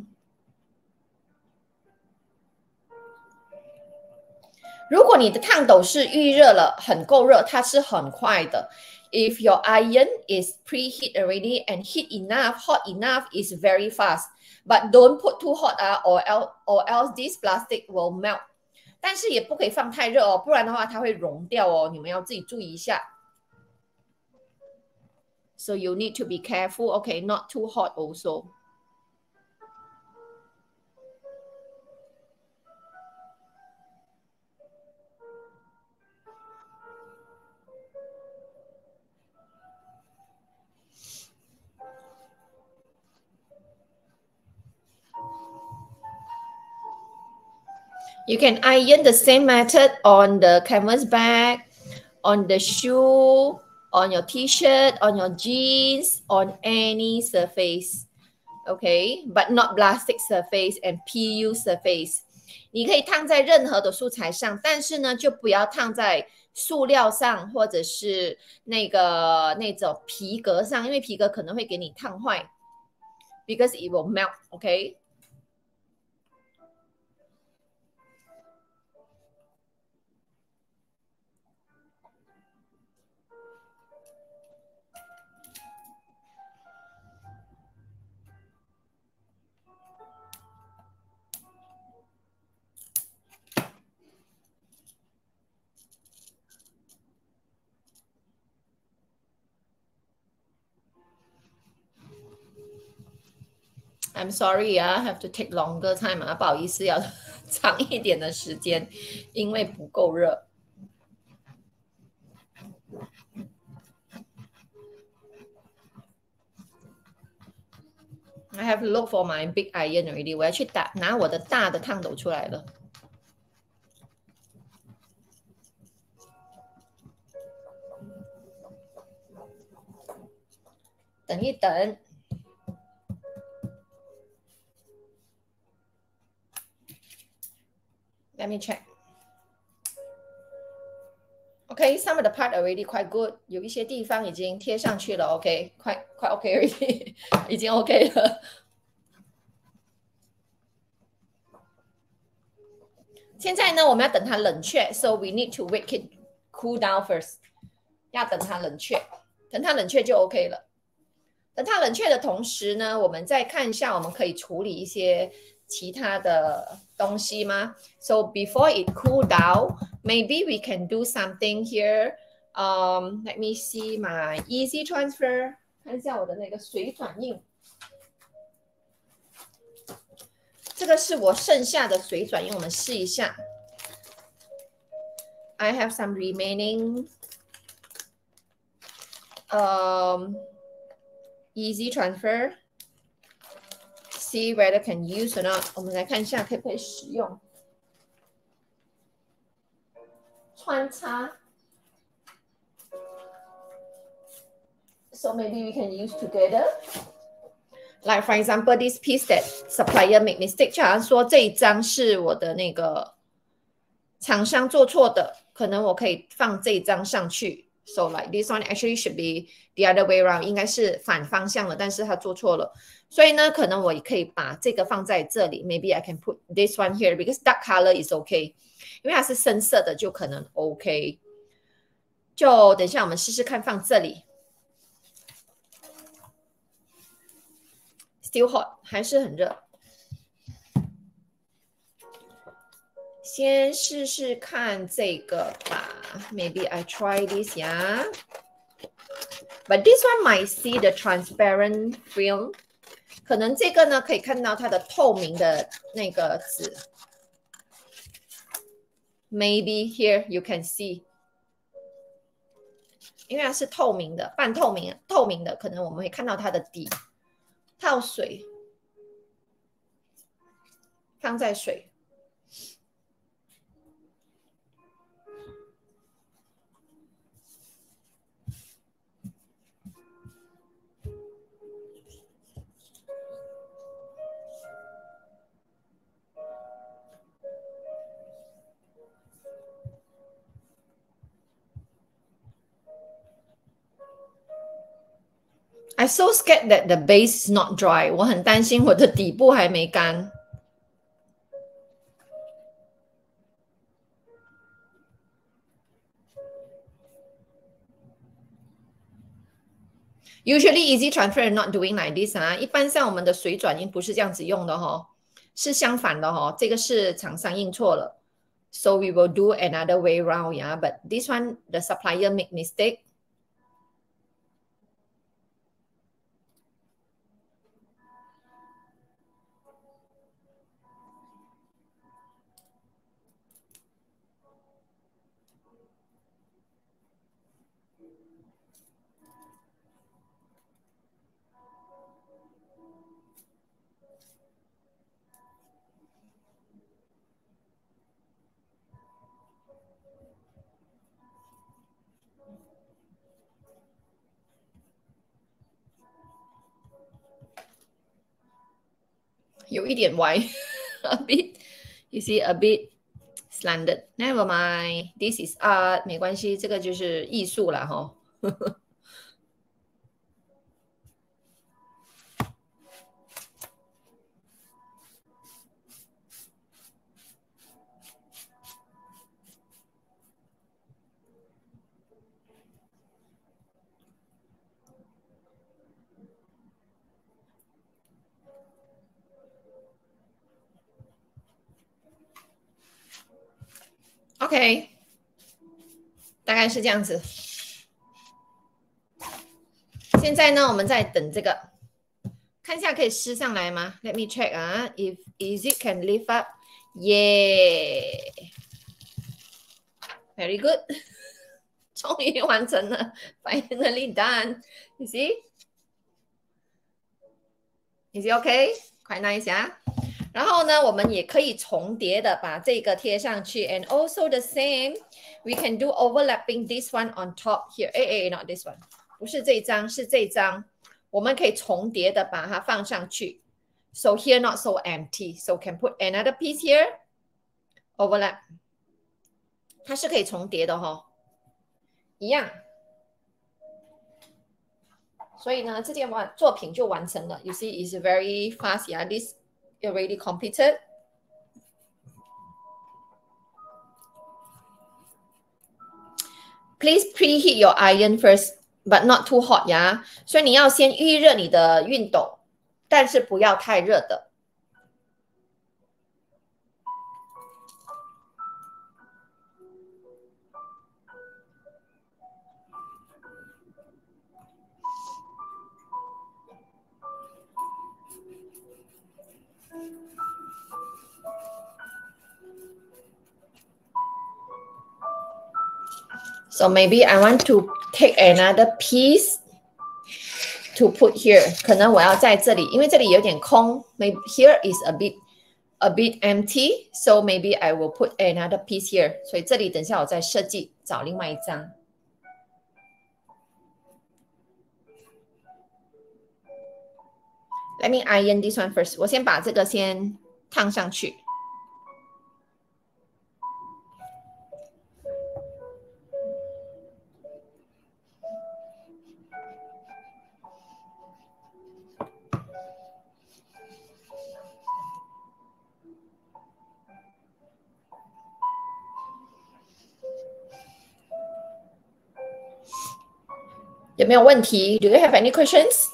如果你的烫斗是预热了，很够热，它是很快的。If your iron is preheat already and heat enough, hot enough, is very fast. But don't put too hot, uh, or else, or else this plastic will melt. 但是也不可以放太热哦，不然的话它会融掉哦。你们要自己注意一下。So you need to be careful. Okay, not too hot also. You can iron the same method on the canvas bag, on the shoe, on your t-shirt, on your jeans, on any surface. Okay, but not plastic surface and P U surface. 你可以烫在任何的素材上，但是呢，就不要烫在塑料上或者是那个那种皮革上，因为皮革可能会给你烫坏 ，because it will melt. Okay. I'm sorry, I have to take longer time 啊，不好意思，要长一点的时间，因为不够热。I have to look for my big iron already. 我要去打拿我的大的烫斗出来了。等一等。Let me check. Okay, some of the part already quite good. 有一些地方已经贴上去了。OK, quite quite OK already. 已经 OK 了。现在呢，我们要等它冷却 ，so we need to wait it cool down first. 要等它冷却，等它冷却就 OK 了。等它冷却的同时呢，我们再看一下，我们可以处理一些其他的东西吗 ？So before it cool down, maybe we can do something here. Um, let me see my easy transfer. 看一下我的那个水转印。这个是我剩下的水转印，我们试一下。I have some remaining. Um, easy transfer. See whether can use or not. 我们来看一下可不可以使用。穿插。So maybe we can use together. Like for example, this piece that supplier make mistake， 就好像说这一张是我的那个厂商做错的，可能我可以放这一张上去。So like this one actually should be the other way around， 应该是反方向了，但是他做错了。所以呢，可能我也可以把这个放在这里。Maybe I can put this one here because dark color is okay， 因为它是深色的，就可能 OK。就等一下我们试试看放这里。Still hot， 还是很热。先试试看这个吧。Maybe I try this, yeah. But this one might see the transparent film. 可能这个呢可以看到它的透明的那个纸。Maybe here you can see. 因为它是透明的，半透明、透明的，可能我们会看到它的底。泡水，放在水。I'm so scared that the base is not dry. 我很担心我的底部还没干。Usually easy transfer not doing like this 啊，一般像我们的水转印不是这样子用的哦，是相反的哦。这个是厂商印错了 ，so we will do another way round, yeah. But this one the supplier make mistake. 有一点歪 ，a bit, you see a bit slanted. Never mind, this is art. 没关系，这个就是艺术啦哈。OK， 大概是这样子。现在呢，我们在等这个，看一下可以撕上来吗 ？Let me check 啊 ，if is it can lift up， 耶、yeah ，very good， 终于完成了 ，finally done。You see？Is it okay？ Quite nice 啊。然后呢，我们也可以重叠的把这个贴上去 ，and also the same, we can do overlapping this one on top here. 哎哎 ，not this one， 不是这张，是这张，我们可以重叠的把它放上去。So here not so empty, so can put another piece here, overlap. 它是可以重叠的哈、哦，一样。所以呢，这件完作品就完成了。You see, it's very fast. Yeah, this already completed. Please preheat your iron first, but not too hot, yeah. 所以你要先预热你的熨斗，但是不要太热的。So maybe I want to take another piece to put here. 可能我要在这里，因为这里有点空。Maybe here is a bit a bit empty, so maybe I will put another piece here. 所以这里等一下我再设计找另外一张。 Let me iron this one first. 我先把这个先烫上去。有没有问题 ？Do you have any questions?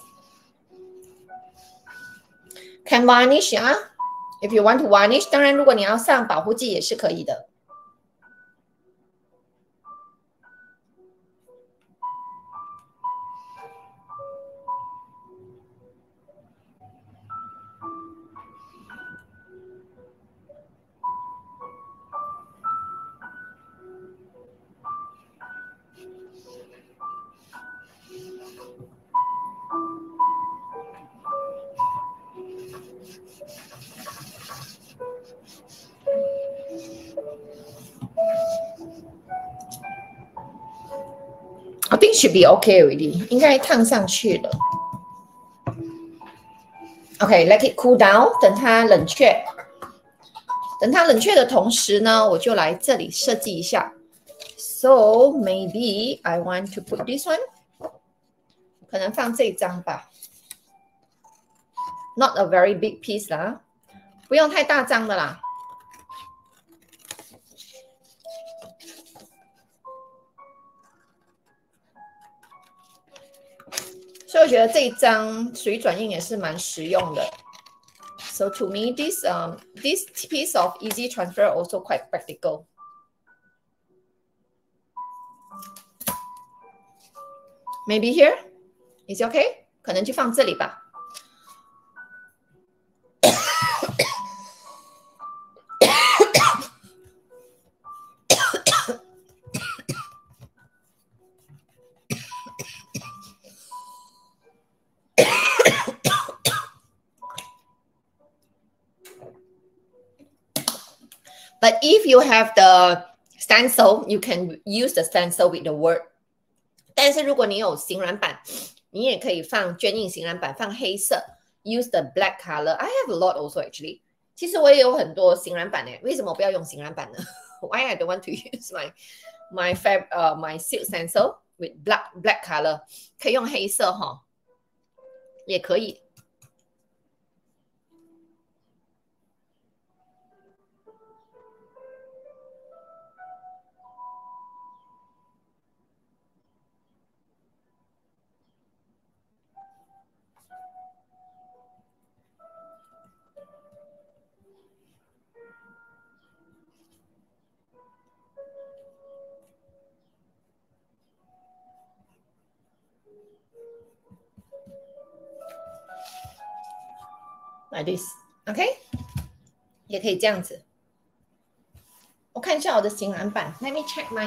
Can varnish 啊 ？If you want to varnish， 当然如果你要上保护剂也是可以的。I think should be okay already， 应该烫上去了。OK，let it cool down， 等它冷却。等它冷却的同时呢，我就来这里设计一下。So maybe I want to put this one， 可能放这张吧。Not a very big piece 啦，不用太大张的啦。所以我觉得这一张水转印也是蛮实用的。So to me, this um this piece of easy transfer also quite practical. Maybe here, is it okay? 可能就放这里吧。But if you have the stencil, you can use the stencil with the word. 但是如果你有型染板，你也可以放絹印型染板，放黑色 ，use the black color. I have a lot also actually. 其实我也有很多型染板诶，为什么不要用型染板呢 ？Why I don't want to use my my fab 呃、uh, my silk stencil with black black color？ 可以用黑色哈，也可以。Like this, OK， 也可以这样子。我看一下我的型染板 ，Let me check my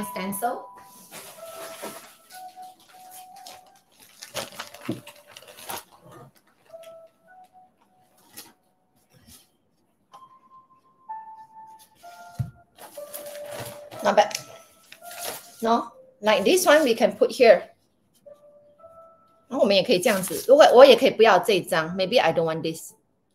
stencil。Not bad. No, like this one we can put here. 然后我们也可以这样子。如果我也可以不要这一张 ，Maybe I don't want this.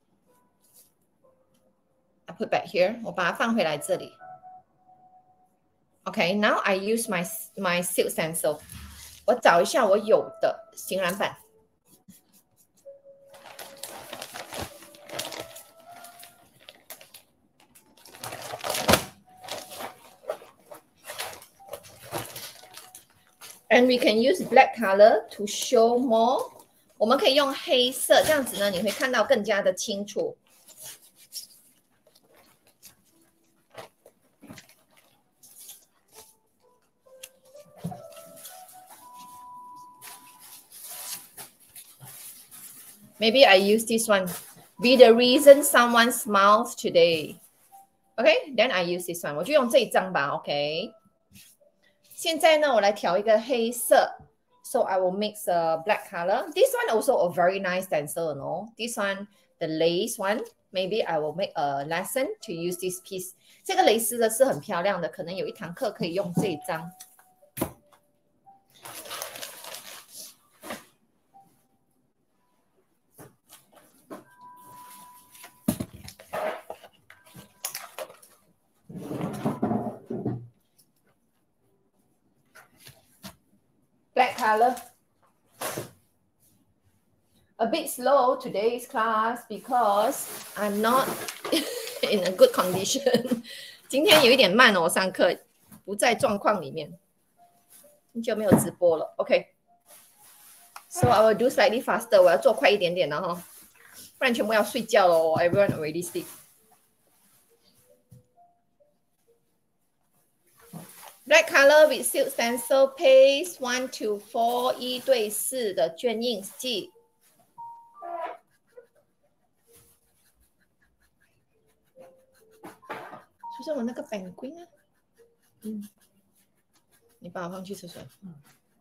I put back here. 我把它放回来这里。Okay, now I use my my silk stencil. 我找一下我有的型染板。And we can use black color to show more. 我们可以用黑色，这样子呢，你会看到更加的清楚。Maybe I use this one. Be the reason someone smiles today. Okay, then I use this one. 我就用这一张吧 ，OK。现在呢，我来调一个黑色 ，so I will mix a black color. This one also a very nice stencil, no? This one, the lace one. Maybe I will make a lesson to use this piece. 这个蕾丝的是很漂亮的，可能有一堂课可以用这一张。 color. A bit slow today's class because I'm not in a good condition. 今天有一点慢哦，我上课不在状况里面，很久没有直播了。OK。So I will do slightly faster. 我要做快一点点的哈，不然全部要睡觉喽。Everyone already sleep. Black color with silk stencil paste one to four 一对四的卷印剂。出现我那个本龟呢？嗯，你把我放去厕所。嗯。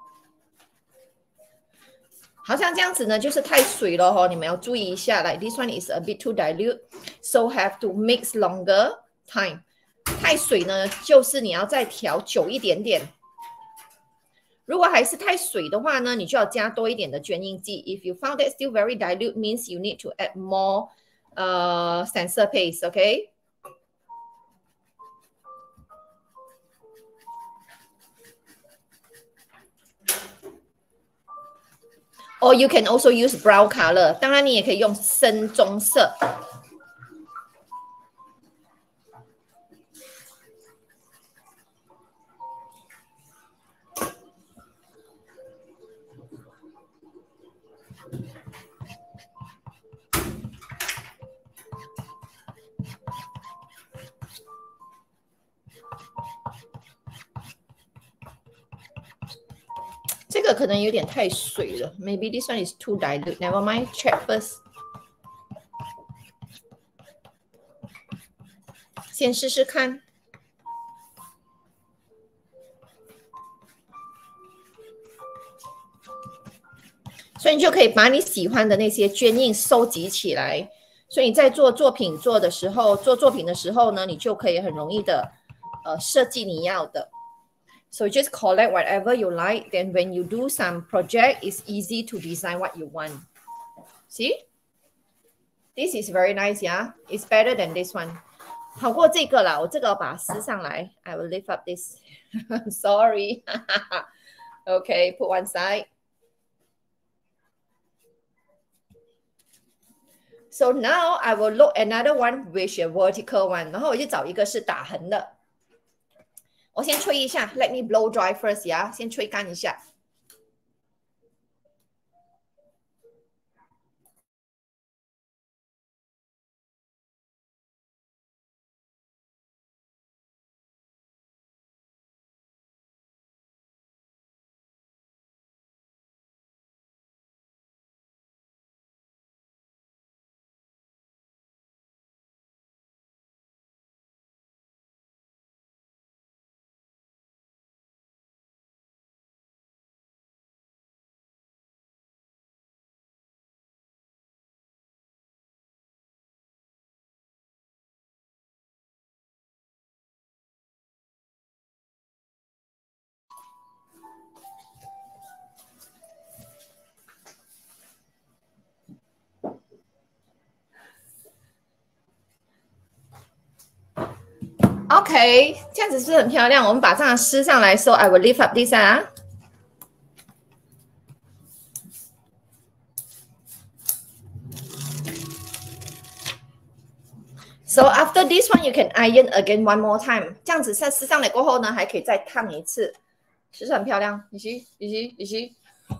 好像这样子呢，就是太水了哈、哦，你们要注意一下。Like this one is a bit too dilute, so have to mix longer time. 太水呢，就是你要再调久一点点。如果还是太水的话呢，你就要加多一点的卷印剂。If you found that still very dilute, means you need to add more, uh, stencil paste. Okay. Or you can also use brown color. 当然，你也可以用深棕色。这个可能有点太水了 ，Maybe this one is too dilute. Never mind, check first. 先试试看。所以你就可以把你喜欢的那些卷印收集起来。所以你在做作品做的时候，做作品的时候呢，你就可以很容易的呃设计你要的。So just collect whatever you like. Then when you do some project, it's easy to design what you want. See? This is very nice, yeah? It's better than this one. 好过这个啦，我这个把它撕上来。I will lift up this. Sorry. Okay, put one side. So now I will look another one with a vertical one. 然后我就找一个是打横的。我先吹一下 ，Let me blow dry first 呀，先吹干一下。OK， 这样子是很漂亮。我们把这样撕上来 ，So I will lift up this 啊。So after this one, you can iron again one more time。这样子再撕上来过后呢，还可以再烫一次，是不是很漂亮？你see, you see, you see?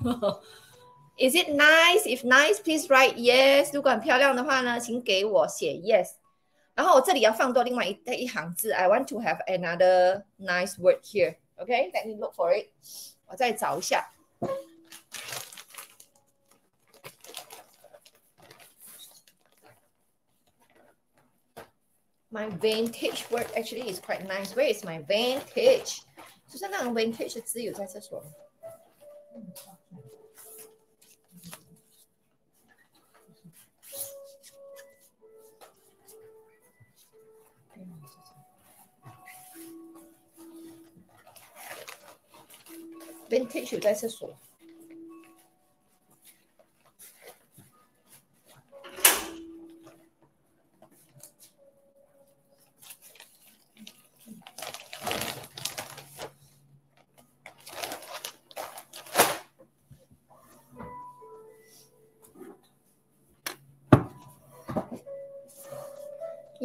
Is it nice? If nice, please write yes. 如果很漂亮的话呢，请给我写 yes。然后我这里要放多另外一一行字 ，I want to have another nice word here. Okay, let me look for it. 我再找一下。My vintage word actually is quite nice. Where is my vintage? 就是那种 vintage 的字有在厕所。Vintage 有在厕所。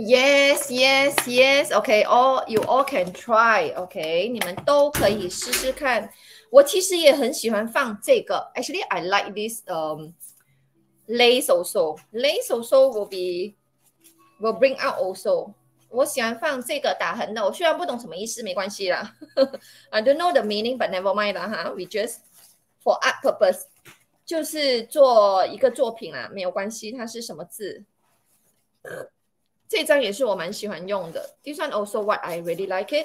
Yes, yes, yes. Okay, all you all can try. OK， 你们都可以试试看。我其实也很喜欢放这个。Actually, I like this um lace also. Lace also will be will bring out also. 我喜欢放这个打横的。我虽然不懂什么意思，没关系啦。I don't know the meaning, but never mind 啦哈。We just for art purpose， 就是做一个作品啦，没有关系。它是什么字？这张也是我蛮喜欢用的。This one also what I really like it 。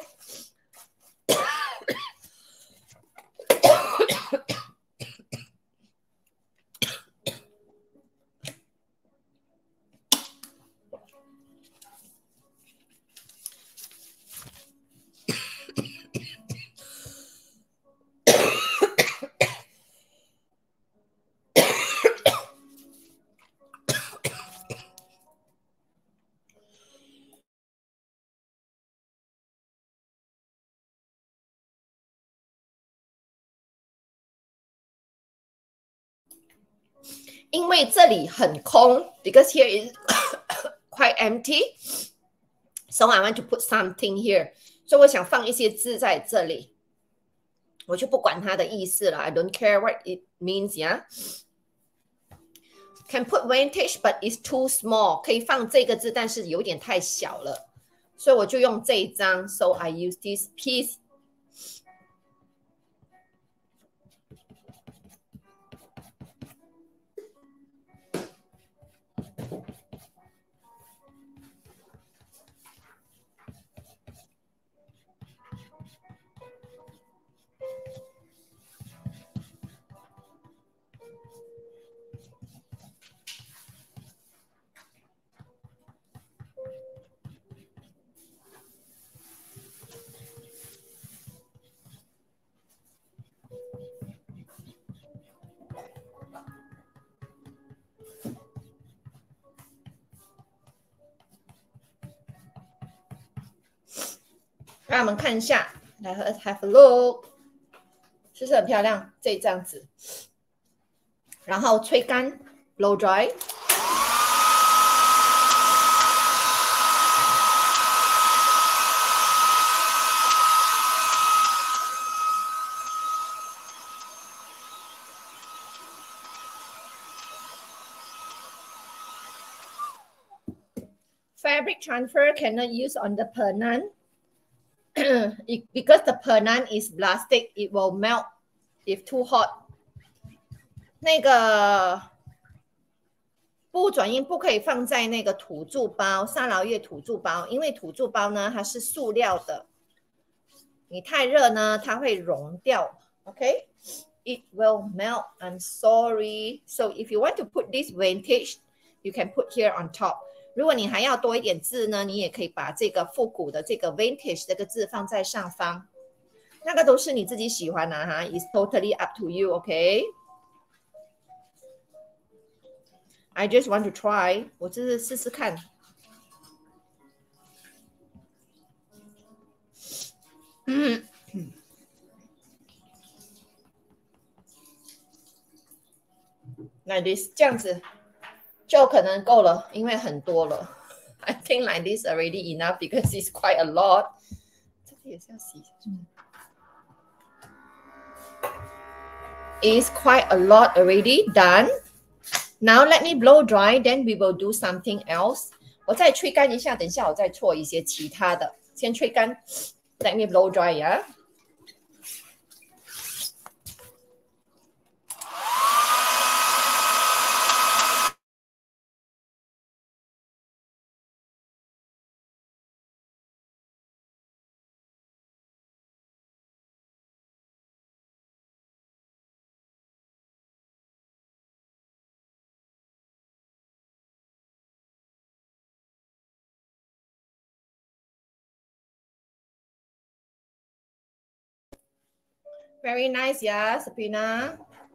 因为这里很空 ，because here is quite empty, so I want to put something here. 所以我想放一些字在这里，我就不管它的意思了。I don't care what it means, yeah. Can put vintage, but it's too small. 可以放这个字，但是有点太小了，所以我就用这一张。So I use this piece.让我们看一下，来 have a look， 是不是很漂亮？这样子，然后吹干 ，blow dry。Fabric transfer cannot use on the penant. Because the penant is plastic, it will melt if too hot. 那个不转印不可以放在那个土著包，沙劳越土著包，因为土著包呢它是塑料的，你太热呢它会融掉。OK, it will melt. I'm sorry. So if you want to put this vintage, you can put here on top. 如果你还要多一点字呢，你也可以把这个复古的这个 vintage 这个字放在上方，那个都是你自己喜欢的哈 ，It's totally up to you, OK? I just want to try， 我只是试试看。嗯。Like this 这样子。就可能够了，因为很多了。I think like this already enough because it's quite a lot. 这个也是要洗一下。It's quite a lot already done. Now let me blow dry, then we will do something else. 我再吹干一下，等一下我再做一些其他的。先吹干 ，Let me blow dry, yeah. Very nice, yeah, Sabrina.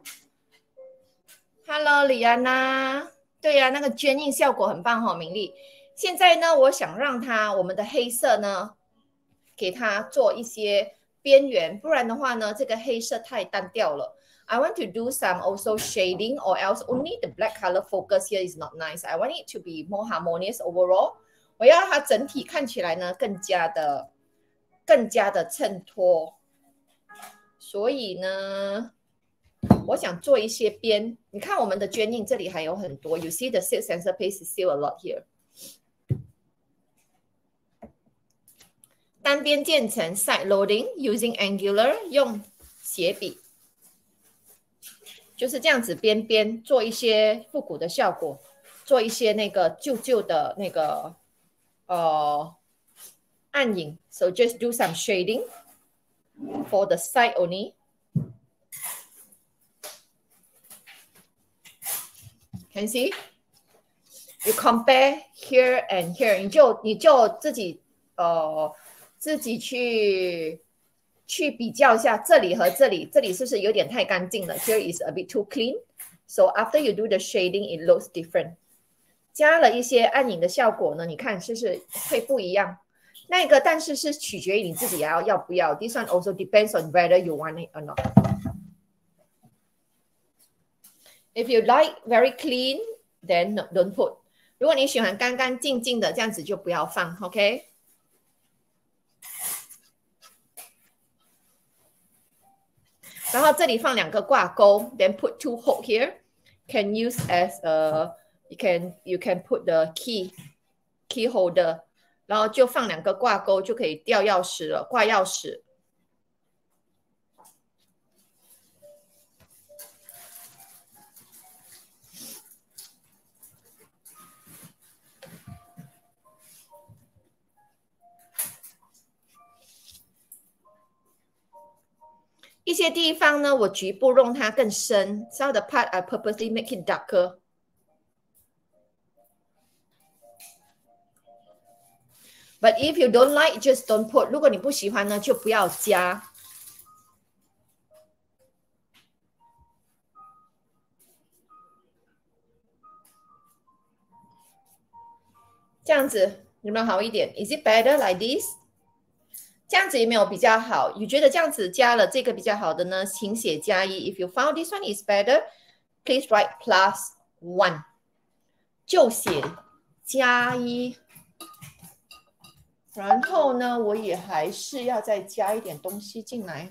Hello, Liana. 对呀、啊，那个捐印效果很棒哈、哦，明丽。现在呢，我想让它我们的黑色呢，给它做一些边缘，不然的话呢，这个黑色太单调了。I want to do some also shading, or else only the black color focus here is not nice. I want it to be more harmonious overall. 我要它整体看起来呢更加的更加的衬托，所以呢，我想做一些边。你看我们的捐印这里还有很多 ，You see the silk sensor paste is still a lot here。单边渐层 side loading using angular 用斜笔，就是这样子边边做一些复古的效果，做一些那个旧旧的那个呃暗影。So just do some shading for the side only. Can see? You compare here and here， 你就你就自己呃自己去去比较一下这里和这里，这里是不是有点太干净了 ？Here is a bit too clean. So after you do the shading, it looks different. 加了一些暗影的效果呢，你看是不是会不一样？那个但是是取决于你自己要要不要。This one also depends on whether you want it or not. If you like very clean, then don't put. 如果你喜欢干干净净的，这样子就不要放 ，OK？ 然后这里放两个挂钩 ，then put two hook here. Can use as a you can you can put the key key holder. 然后就放两个挂钩就可以吊钥匙了，挂钥匙。一些地方呢，我局部让它更深。Some of the part I purposely make it darker. But if you don't like, just don't put. 如果你不喜欢呢，就不要加。这样子有没有好一点 ？Is it better like this？ 这样子有没有比较好？你觉得这样子加了这个比较好的呢？请写加一。If you found this one is better, please write plus one. 就写加一。然后呢，我也还是要再加一点东西进来。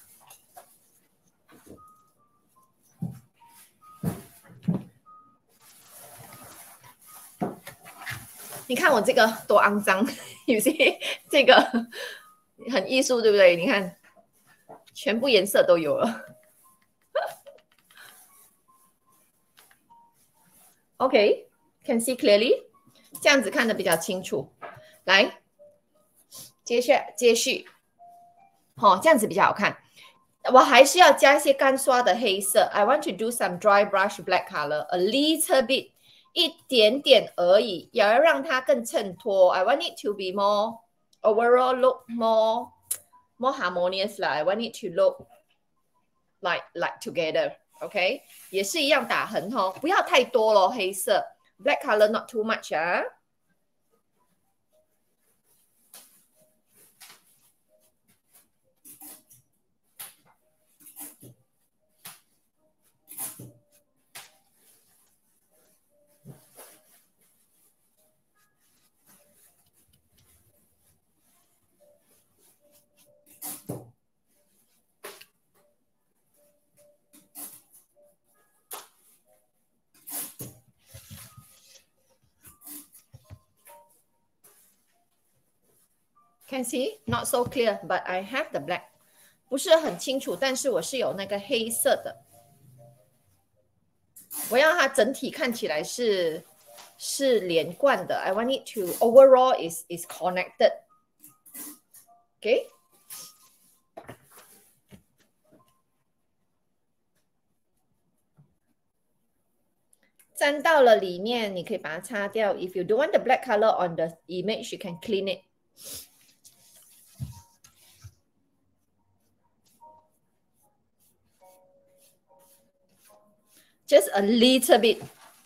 你看我这个多肮脏，有些这个很艺术，对不对？你看，全部颜色都有了。OK, can see clearly， 这样子看得比较清楚。来。接下接续，好、哦，这样子比较好看。我还是要加一些干刷的黑色。I want to do some dry brush black color, a little bit， 一点点而已，也要让它更衬托。I want it to be more overall look more more harmonious 啦。I want it to look like like together, OK？ 也是一样打横哦，不要太多咯，黑色 black color not too much 啊。Can see not so clear, but I have the black. 不是很清楚，但是我是有那个黑色的。我要它整体看起来是是连贯的。I want it to overall is is connected. Okay. 粘到了里面，你可以把它擦掉。If you don't want the black color on the image, you can clean it. Just a little bit.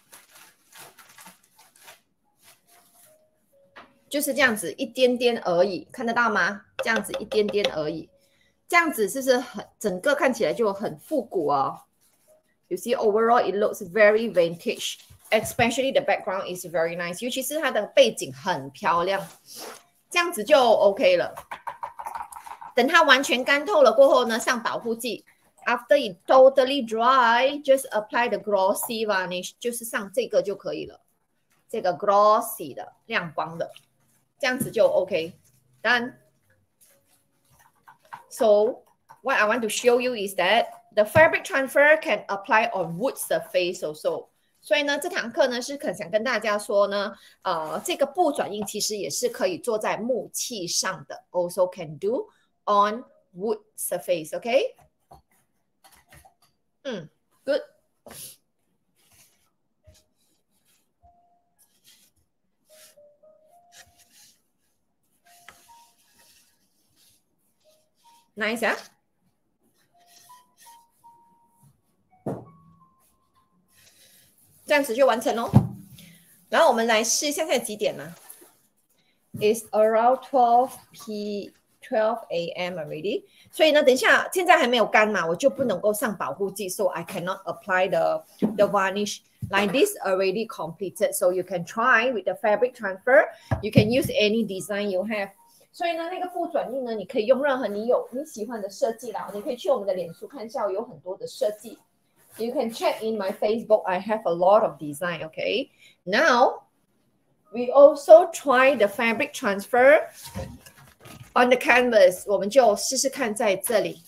就是这样子，一点点而已，看得到吗？这样子一点点而已，这样子是不是很整个看起来就很复古哦？You see, overall it looks very vintage. especially the background is very nice， 尤其是它的背景很漂亮，这样子就 OK 了。等它完全干透了过后呢，上保护剂。After it totally dry, just apply the glossy varnish， 就是上这个就可以了。这个 glossy 的亮光的，这样子就 OK。Done. So what I want to show you is that the fabric transfer can apply on wood surface also. 所以呢，这堂课呢是很想跟大家说呢，呃，这个布转印其实也是可以做在木器上的 ，also can do on wood surface. OK？ 嗯 ，good。Nice 啊！这样子就完成咯。然后我们来试一下，现在几点呢 ？It's around twelve p twelve a m already。所以呢，等一下现在还没有干嘛，我就不能够上保护剂 ，so I cannot apply the the varnish. Like this already completed, so you can try with the fabric transfer. You can use any design you have. 所以呢，那个布转印呢，你可以用任何你有你喜欢的设计啦。你可以去我们的脸书看一下，有很多的设计。You can check in my Facebook. I have a lot of design. Okay. Now we also try the fabric transfer on the canvas. 我们就试试看在这里。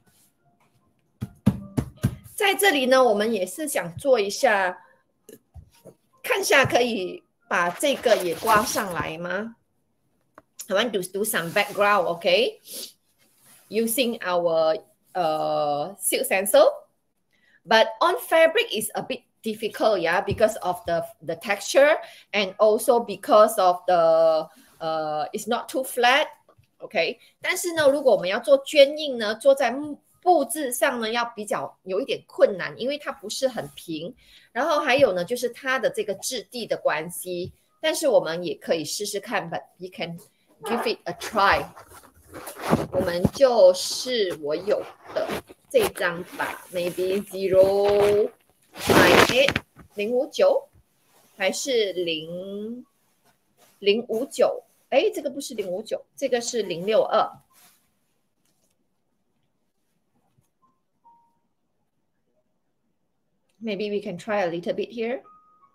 在这里呢，我们也是想做一下，看一下可以把这个也刮上来吗？ I want to do some background, okay? Using our uh, silk stencil. But on fabric is a bit difficult, yeah, because of the, the texture and also because of the, uh, it's not too flat, okay? 但是呢，如果我们要做绢印呢，做在布质上呢，要比较有一点困难，因为它不是很平。然后还有呢，就是它的这个质地的关系。但是我们也可以试试看 ，but you can give it a try。我们就是我有的这张吧 ，maybe zero nine eight 零五九还是零零五九？哎，这个不是零五九，这个是零六二。Maybe we can try a little bit here.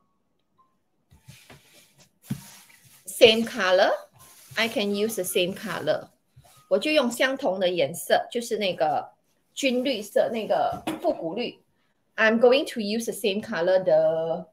Same color, I can use the same color. 我就用相同的颜色，就是那个军绿色，那个复古绿。I'm going to use the same color, the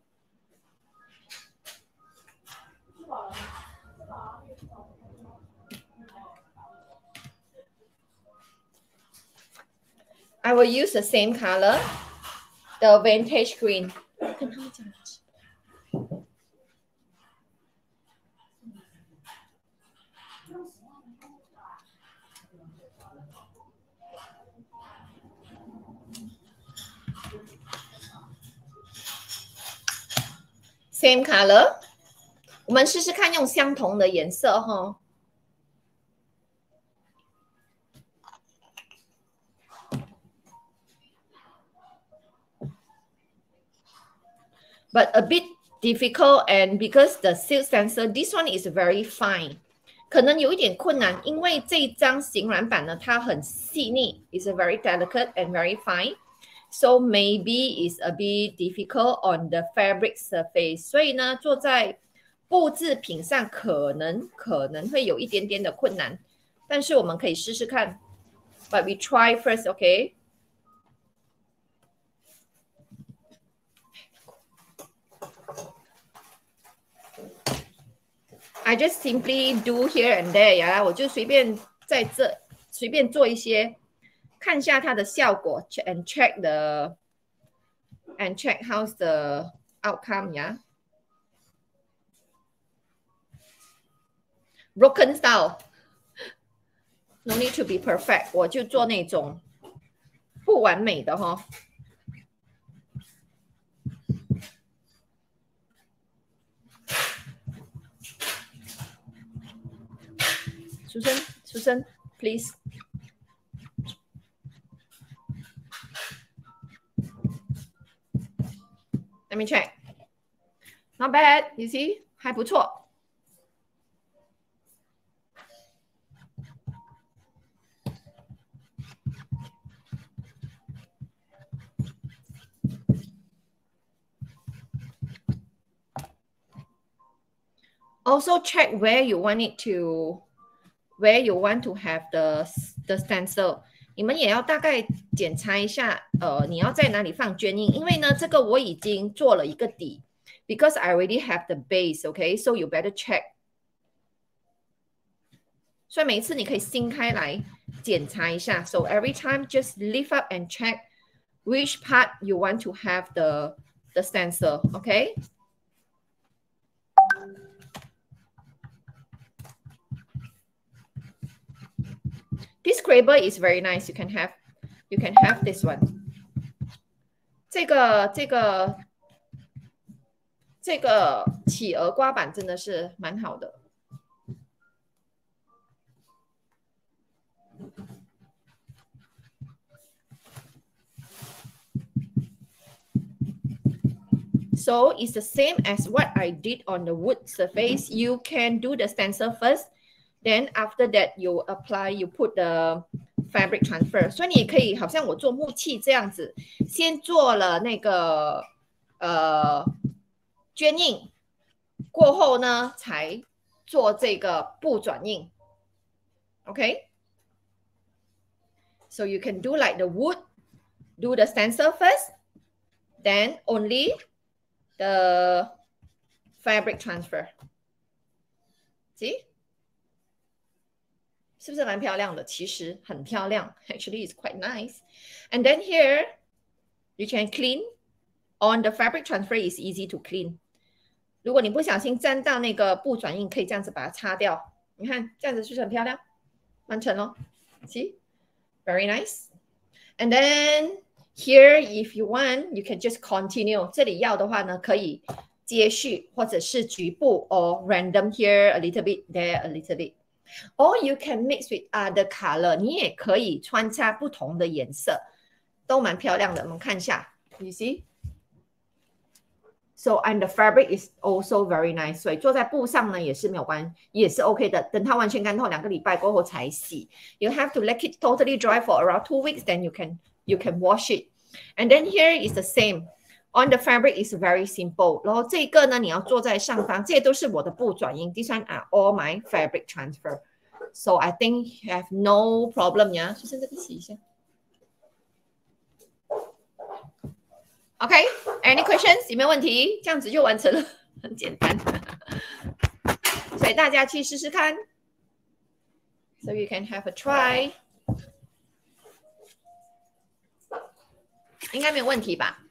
I will use the same color, the vintage green. 跟他们讲。Same color， 我们试试看用相同的颜色哈。But a bit difficult, and because the silk stencil, this one is very fine， 可能有一点困难，因为这张型软板呢，它很细腻 ，is very delicate and very fine。So maybe it's a bit difficult on the fabric surface. 所以呢，做在布制品上可能可能会有一点点的困难，但是我们可以试试看。But we try first, okay? I just simply do here and there 呀，我就随便在这随便做一些。看一下它的效果 and check the and check how's the outcome, yeah. Broken style, no need to be perfect. 我就做那种不完美的哈。苏生，苏生 ，please. Let me check. Not bad, you see， 还不错。Also check where you want it to, where you want to have the the stencil。你们也要大概检查一下，呃，你要在哪里放捐印，因为呢，这个我已经做了一个底 ，because I already have the base，OK， so you better check。所以每一次你可以掀开来检查一下 ，so every time just lift up and check which part you want to have the the stencil，OK？、Okay? This Scraper is very nice. You can have, you can have this one. 这个这个这个企鹅刮板真的是蛮好的。So it's the same as what I did on the wood surface. You can do the stencil first. Then after that, you apply, you put the fabric transfer. 所以你也可以好像我做木器这样子，先做了那个呃捐印，过后呢才做这个布转印。Okay? So you can do like the wood, do the stencil first, then only the fabric transfer. See?是不是蛮漂亮的？其实很漂亮 ，actually it's quite nice. And then here you can clean on the fabric transfer is easy to clean. 如果你不小心沾到那个布转印，可以这样子把它擦掉。你看这样子是不是很漂亮？完成咯 ，see, very nice. And then here, if you want, you can just continue. 这里要的话呢，可以接续或者是局部 or random here a little bit, there a little bit. Or you can mix with other color. 你也可以穿插不同的颜色，都蛮漂亮的。我们看一下 ，you see? So and the fabric is also very nice. 所以做在布上呢也是没有关，也是 OK 的。等它完全干透，两个礼拜过后才洗。You have to let it totally dry for around two weeks. Then you can you can wash it. And then here is the same. On the fabric is very simple. 然后这个呢，你要做在上方，这些都是我的布转印。These one are all my fabric transfer. So I think you have no problem 呀。就剩这个洗一下。OK, any questions? 有没有问题？这样子就完成了，很简单。所以大家去试试看。So you can have a try. 应该没有问题吧？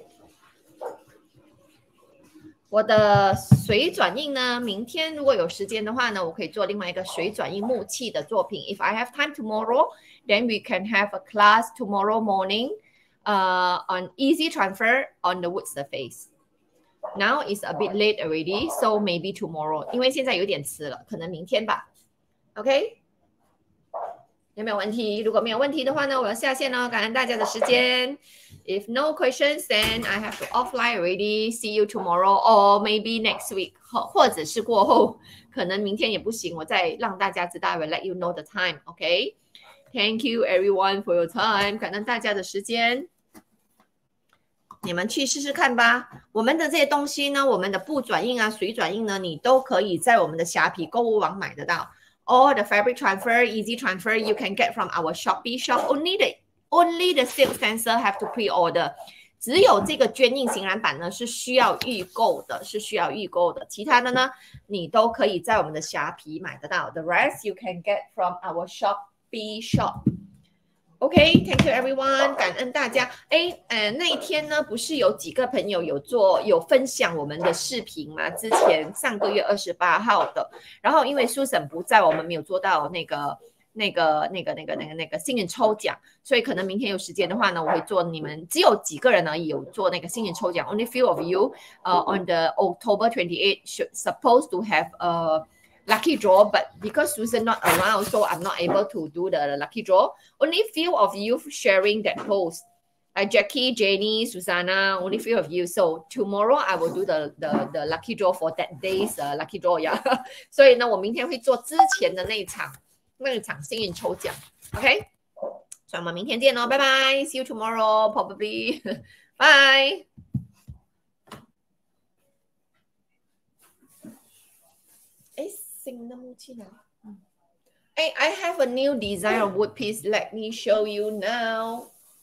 我的水转印呢，明天如果有时间的话呢，我可以做另外一个水转印木器的作品。If I have time tomorrow, then we can have a class tomorrow morning, uh, on easy transfer on the wood surface. Now it's a bit late already, so maybe tomorrow. 因为现在有点迟了，可能明天吧。OK？ 有没有问题？如果没有问题的话呢，我要下线了。感恩大家的时间。If no questions, then I have to offline already. See you tomorrow, or maybe next week. 或者是过后，可能明天也不行，我再让大家知道。I will let you know the time. OK? Thank you everyone for your time. 感恩大家的时间。你们去试试看吧。我们的这些东西呢，我们的布转印啊、水转印呢，你都可以在我们的虾皮购物网买得到。Or the fabric transfer, easy transfer, you can get from our Shopee shop. Only the only the silk stencil have to pre-order. 只有这个捐印型染板呢是需要预购的，是需要预购的。其他的呢，你都可以在我们的虾皮买得到。The rest you can get from our Shopee shop. OK, thank you everyone. 感恩大家。哎，呃，那一天呢，不是有几个朋友有做有分享我们的视频吗？之前上个月二十八号的，然后因为苏沈不在，我们没有做到那个那个那个那个那个那个幸运抽奖，所以可能明天有时间的话呢，我会做你们只有几个人而已有做那个幸运抽奖 ，only few of you. 呃、uh, on the October twenty-eighth should supposed to have a lucky draw, but because Susan not around, so I'm not able to do the lucky draw. Only few of you sharing that post. like Jackie, Jenny, Susanna, only few of you. So tomorrow I will do the the the lucky draw for that day's uh, lucky draw 呀。所以呢，我明天会做之前的那一场那一场幸运抽奖。OK， 所以我们明天见喽，拜拜 ，See you tomorrow probably， 拜。哎，新的木器呢？ I, I have a new design of wood piece. Let me show you now.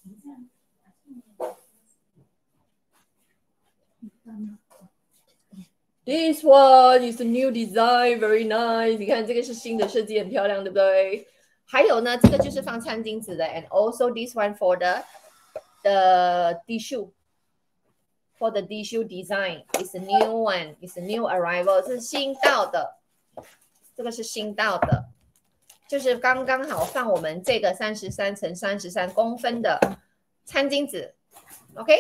This one is a new design, very nice. 你看这个是新的设计，很漂亮，对不对？还有呢，这个就是放餐巾纸的 ，and also this one for the the tissue for the tissue design. It's a new one. It's a new arrival. 这是新到的，这个是新到的。就是刚刚好放我们这个三十三乘三十三公分的餐巾纸 ，OK，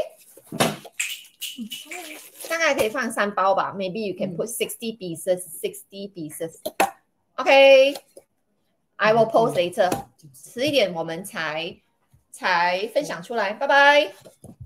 大概可以放三包吧 ，maybe you can put sixty pieces, sixty pieces. OK, I will post later. 迟一点我们才才分享出来，拜拜。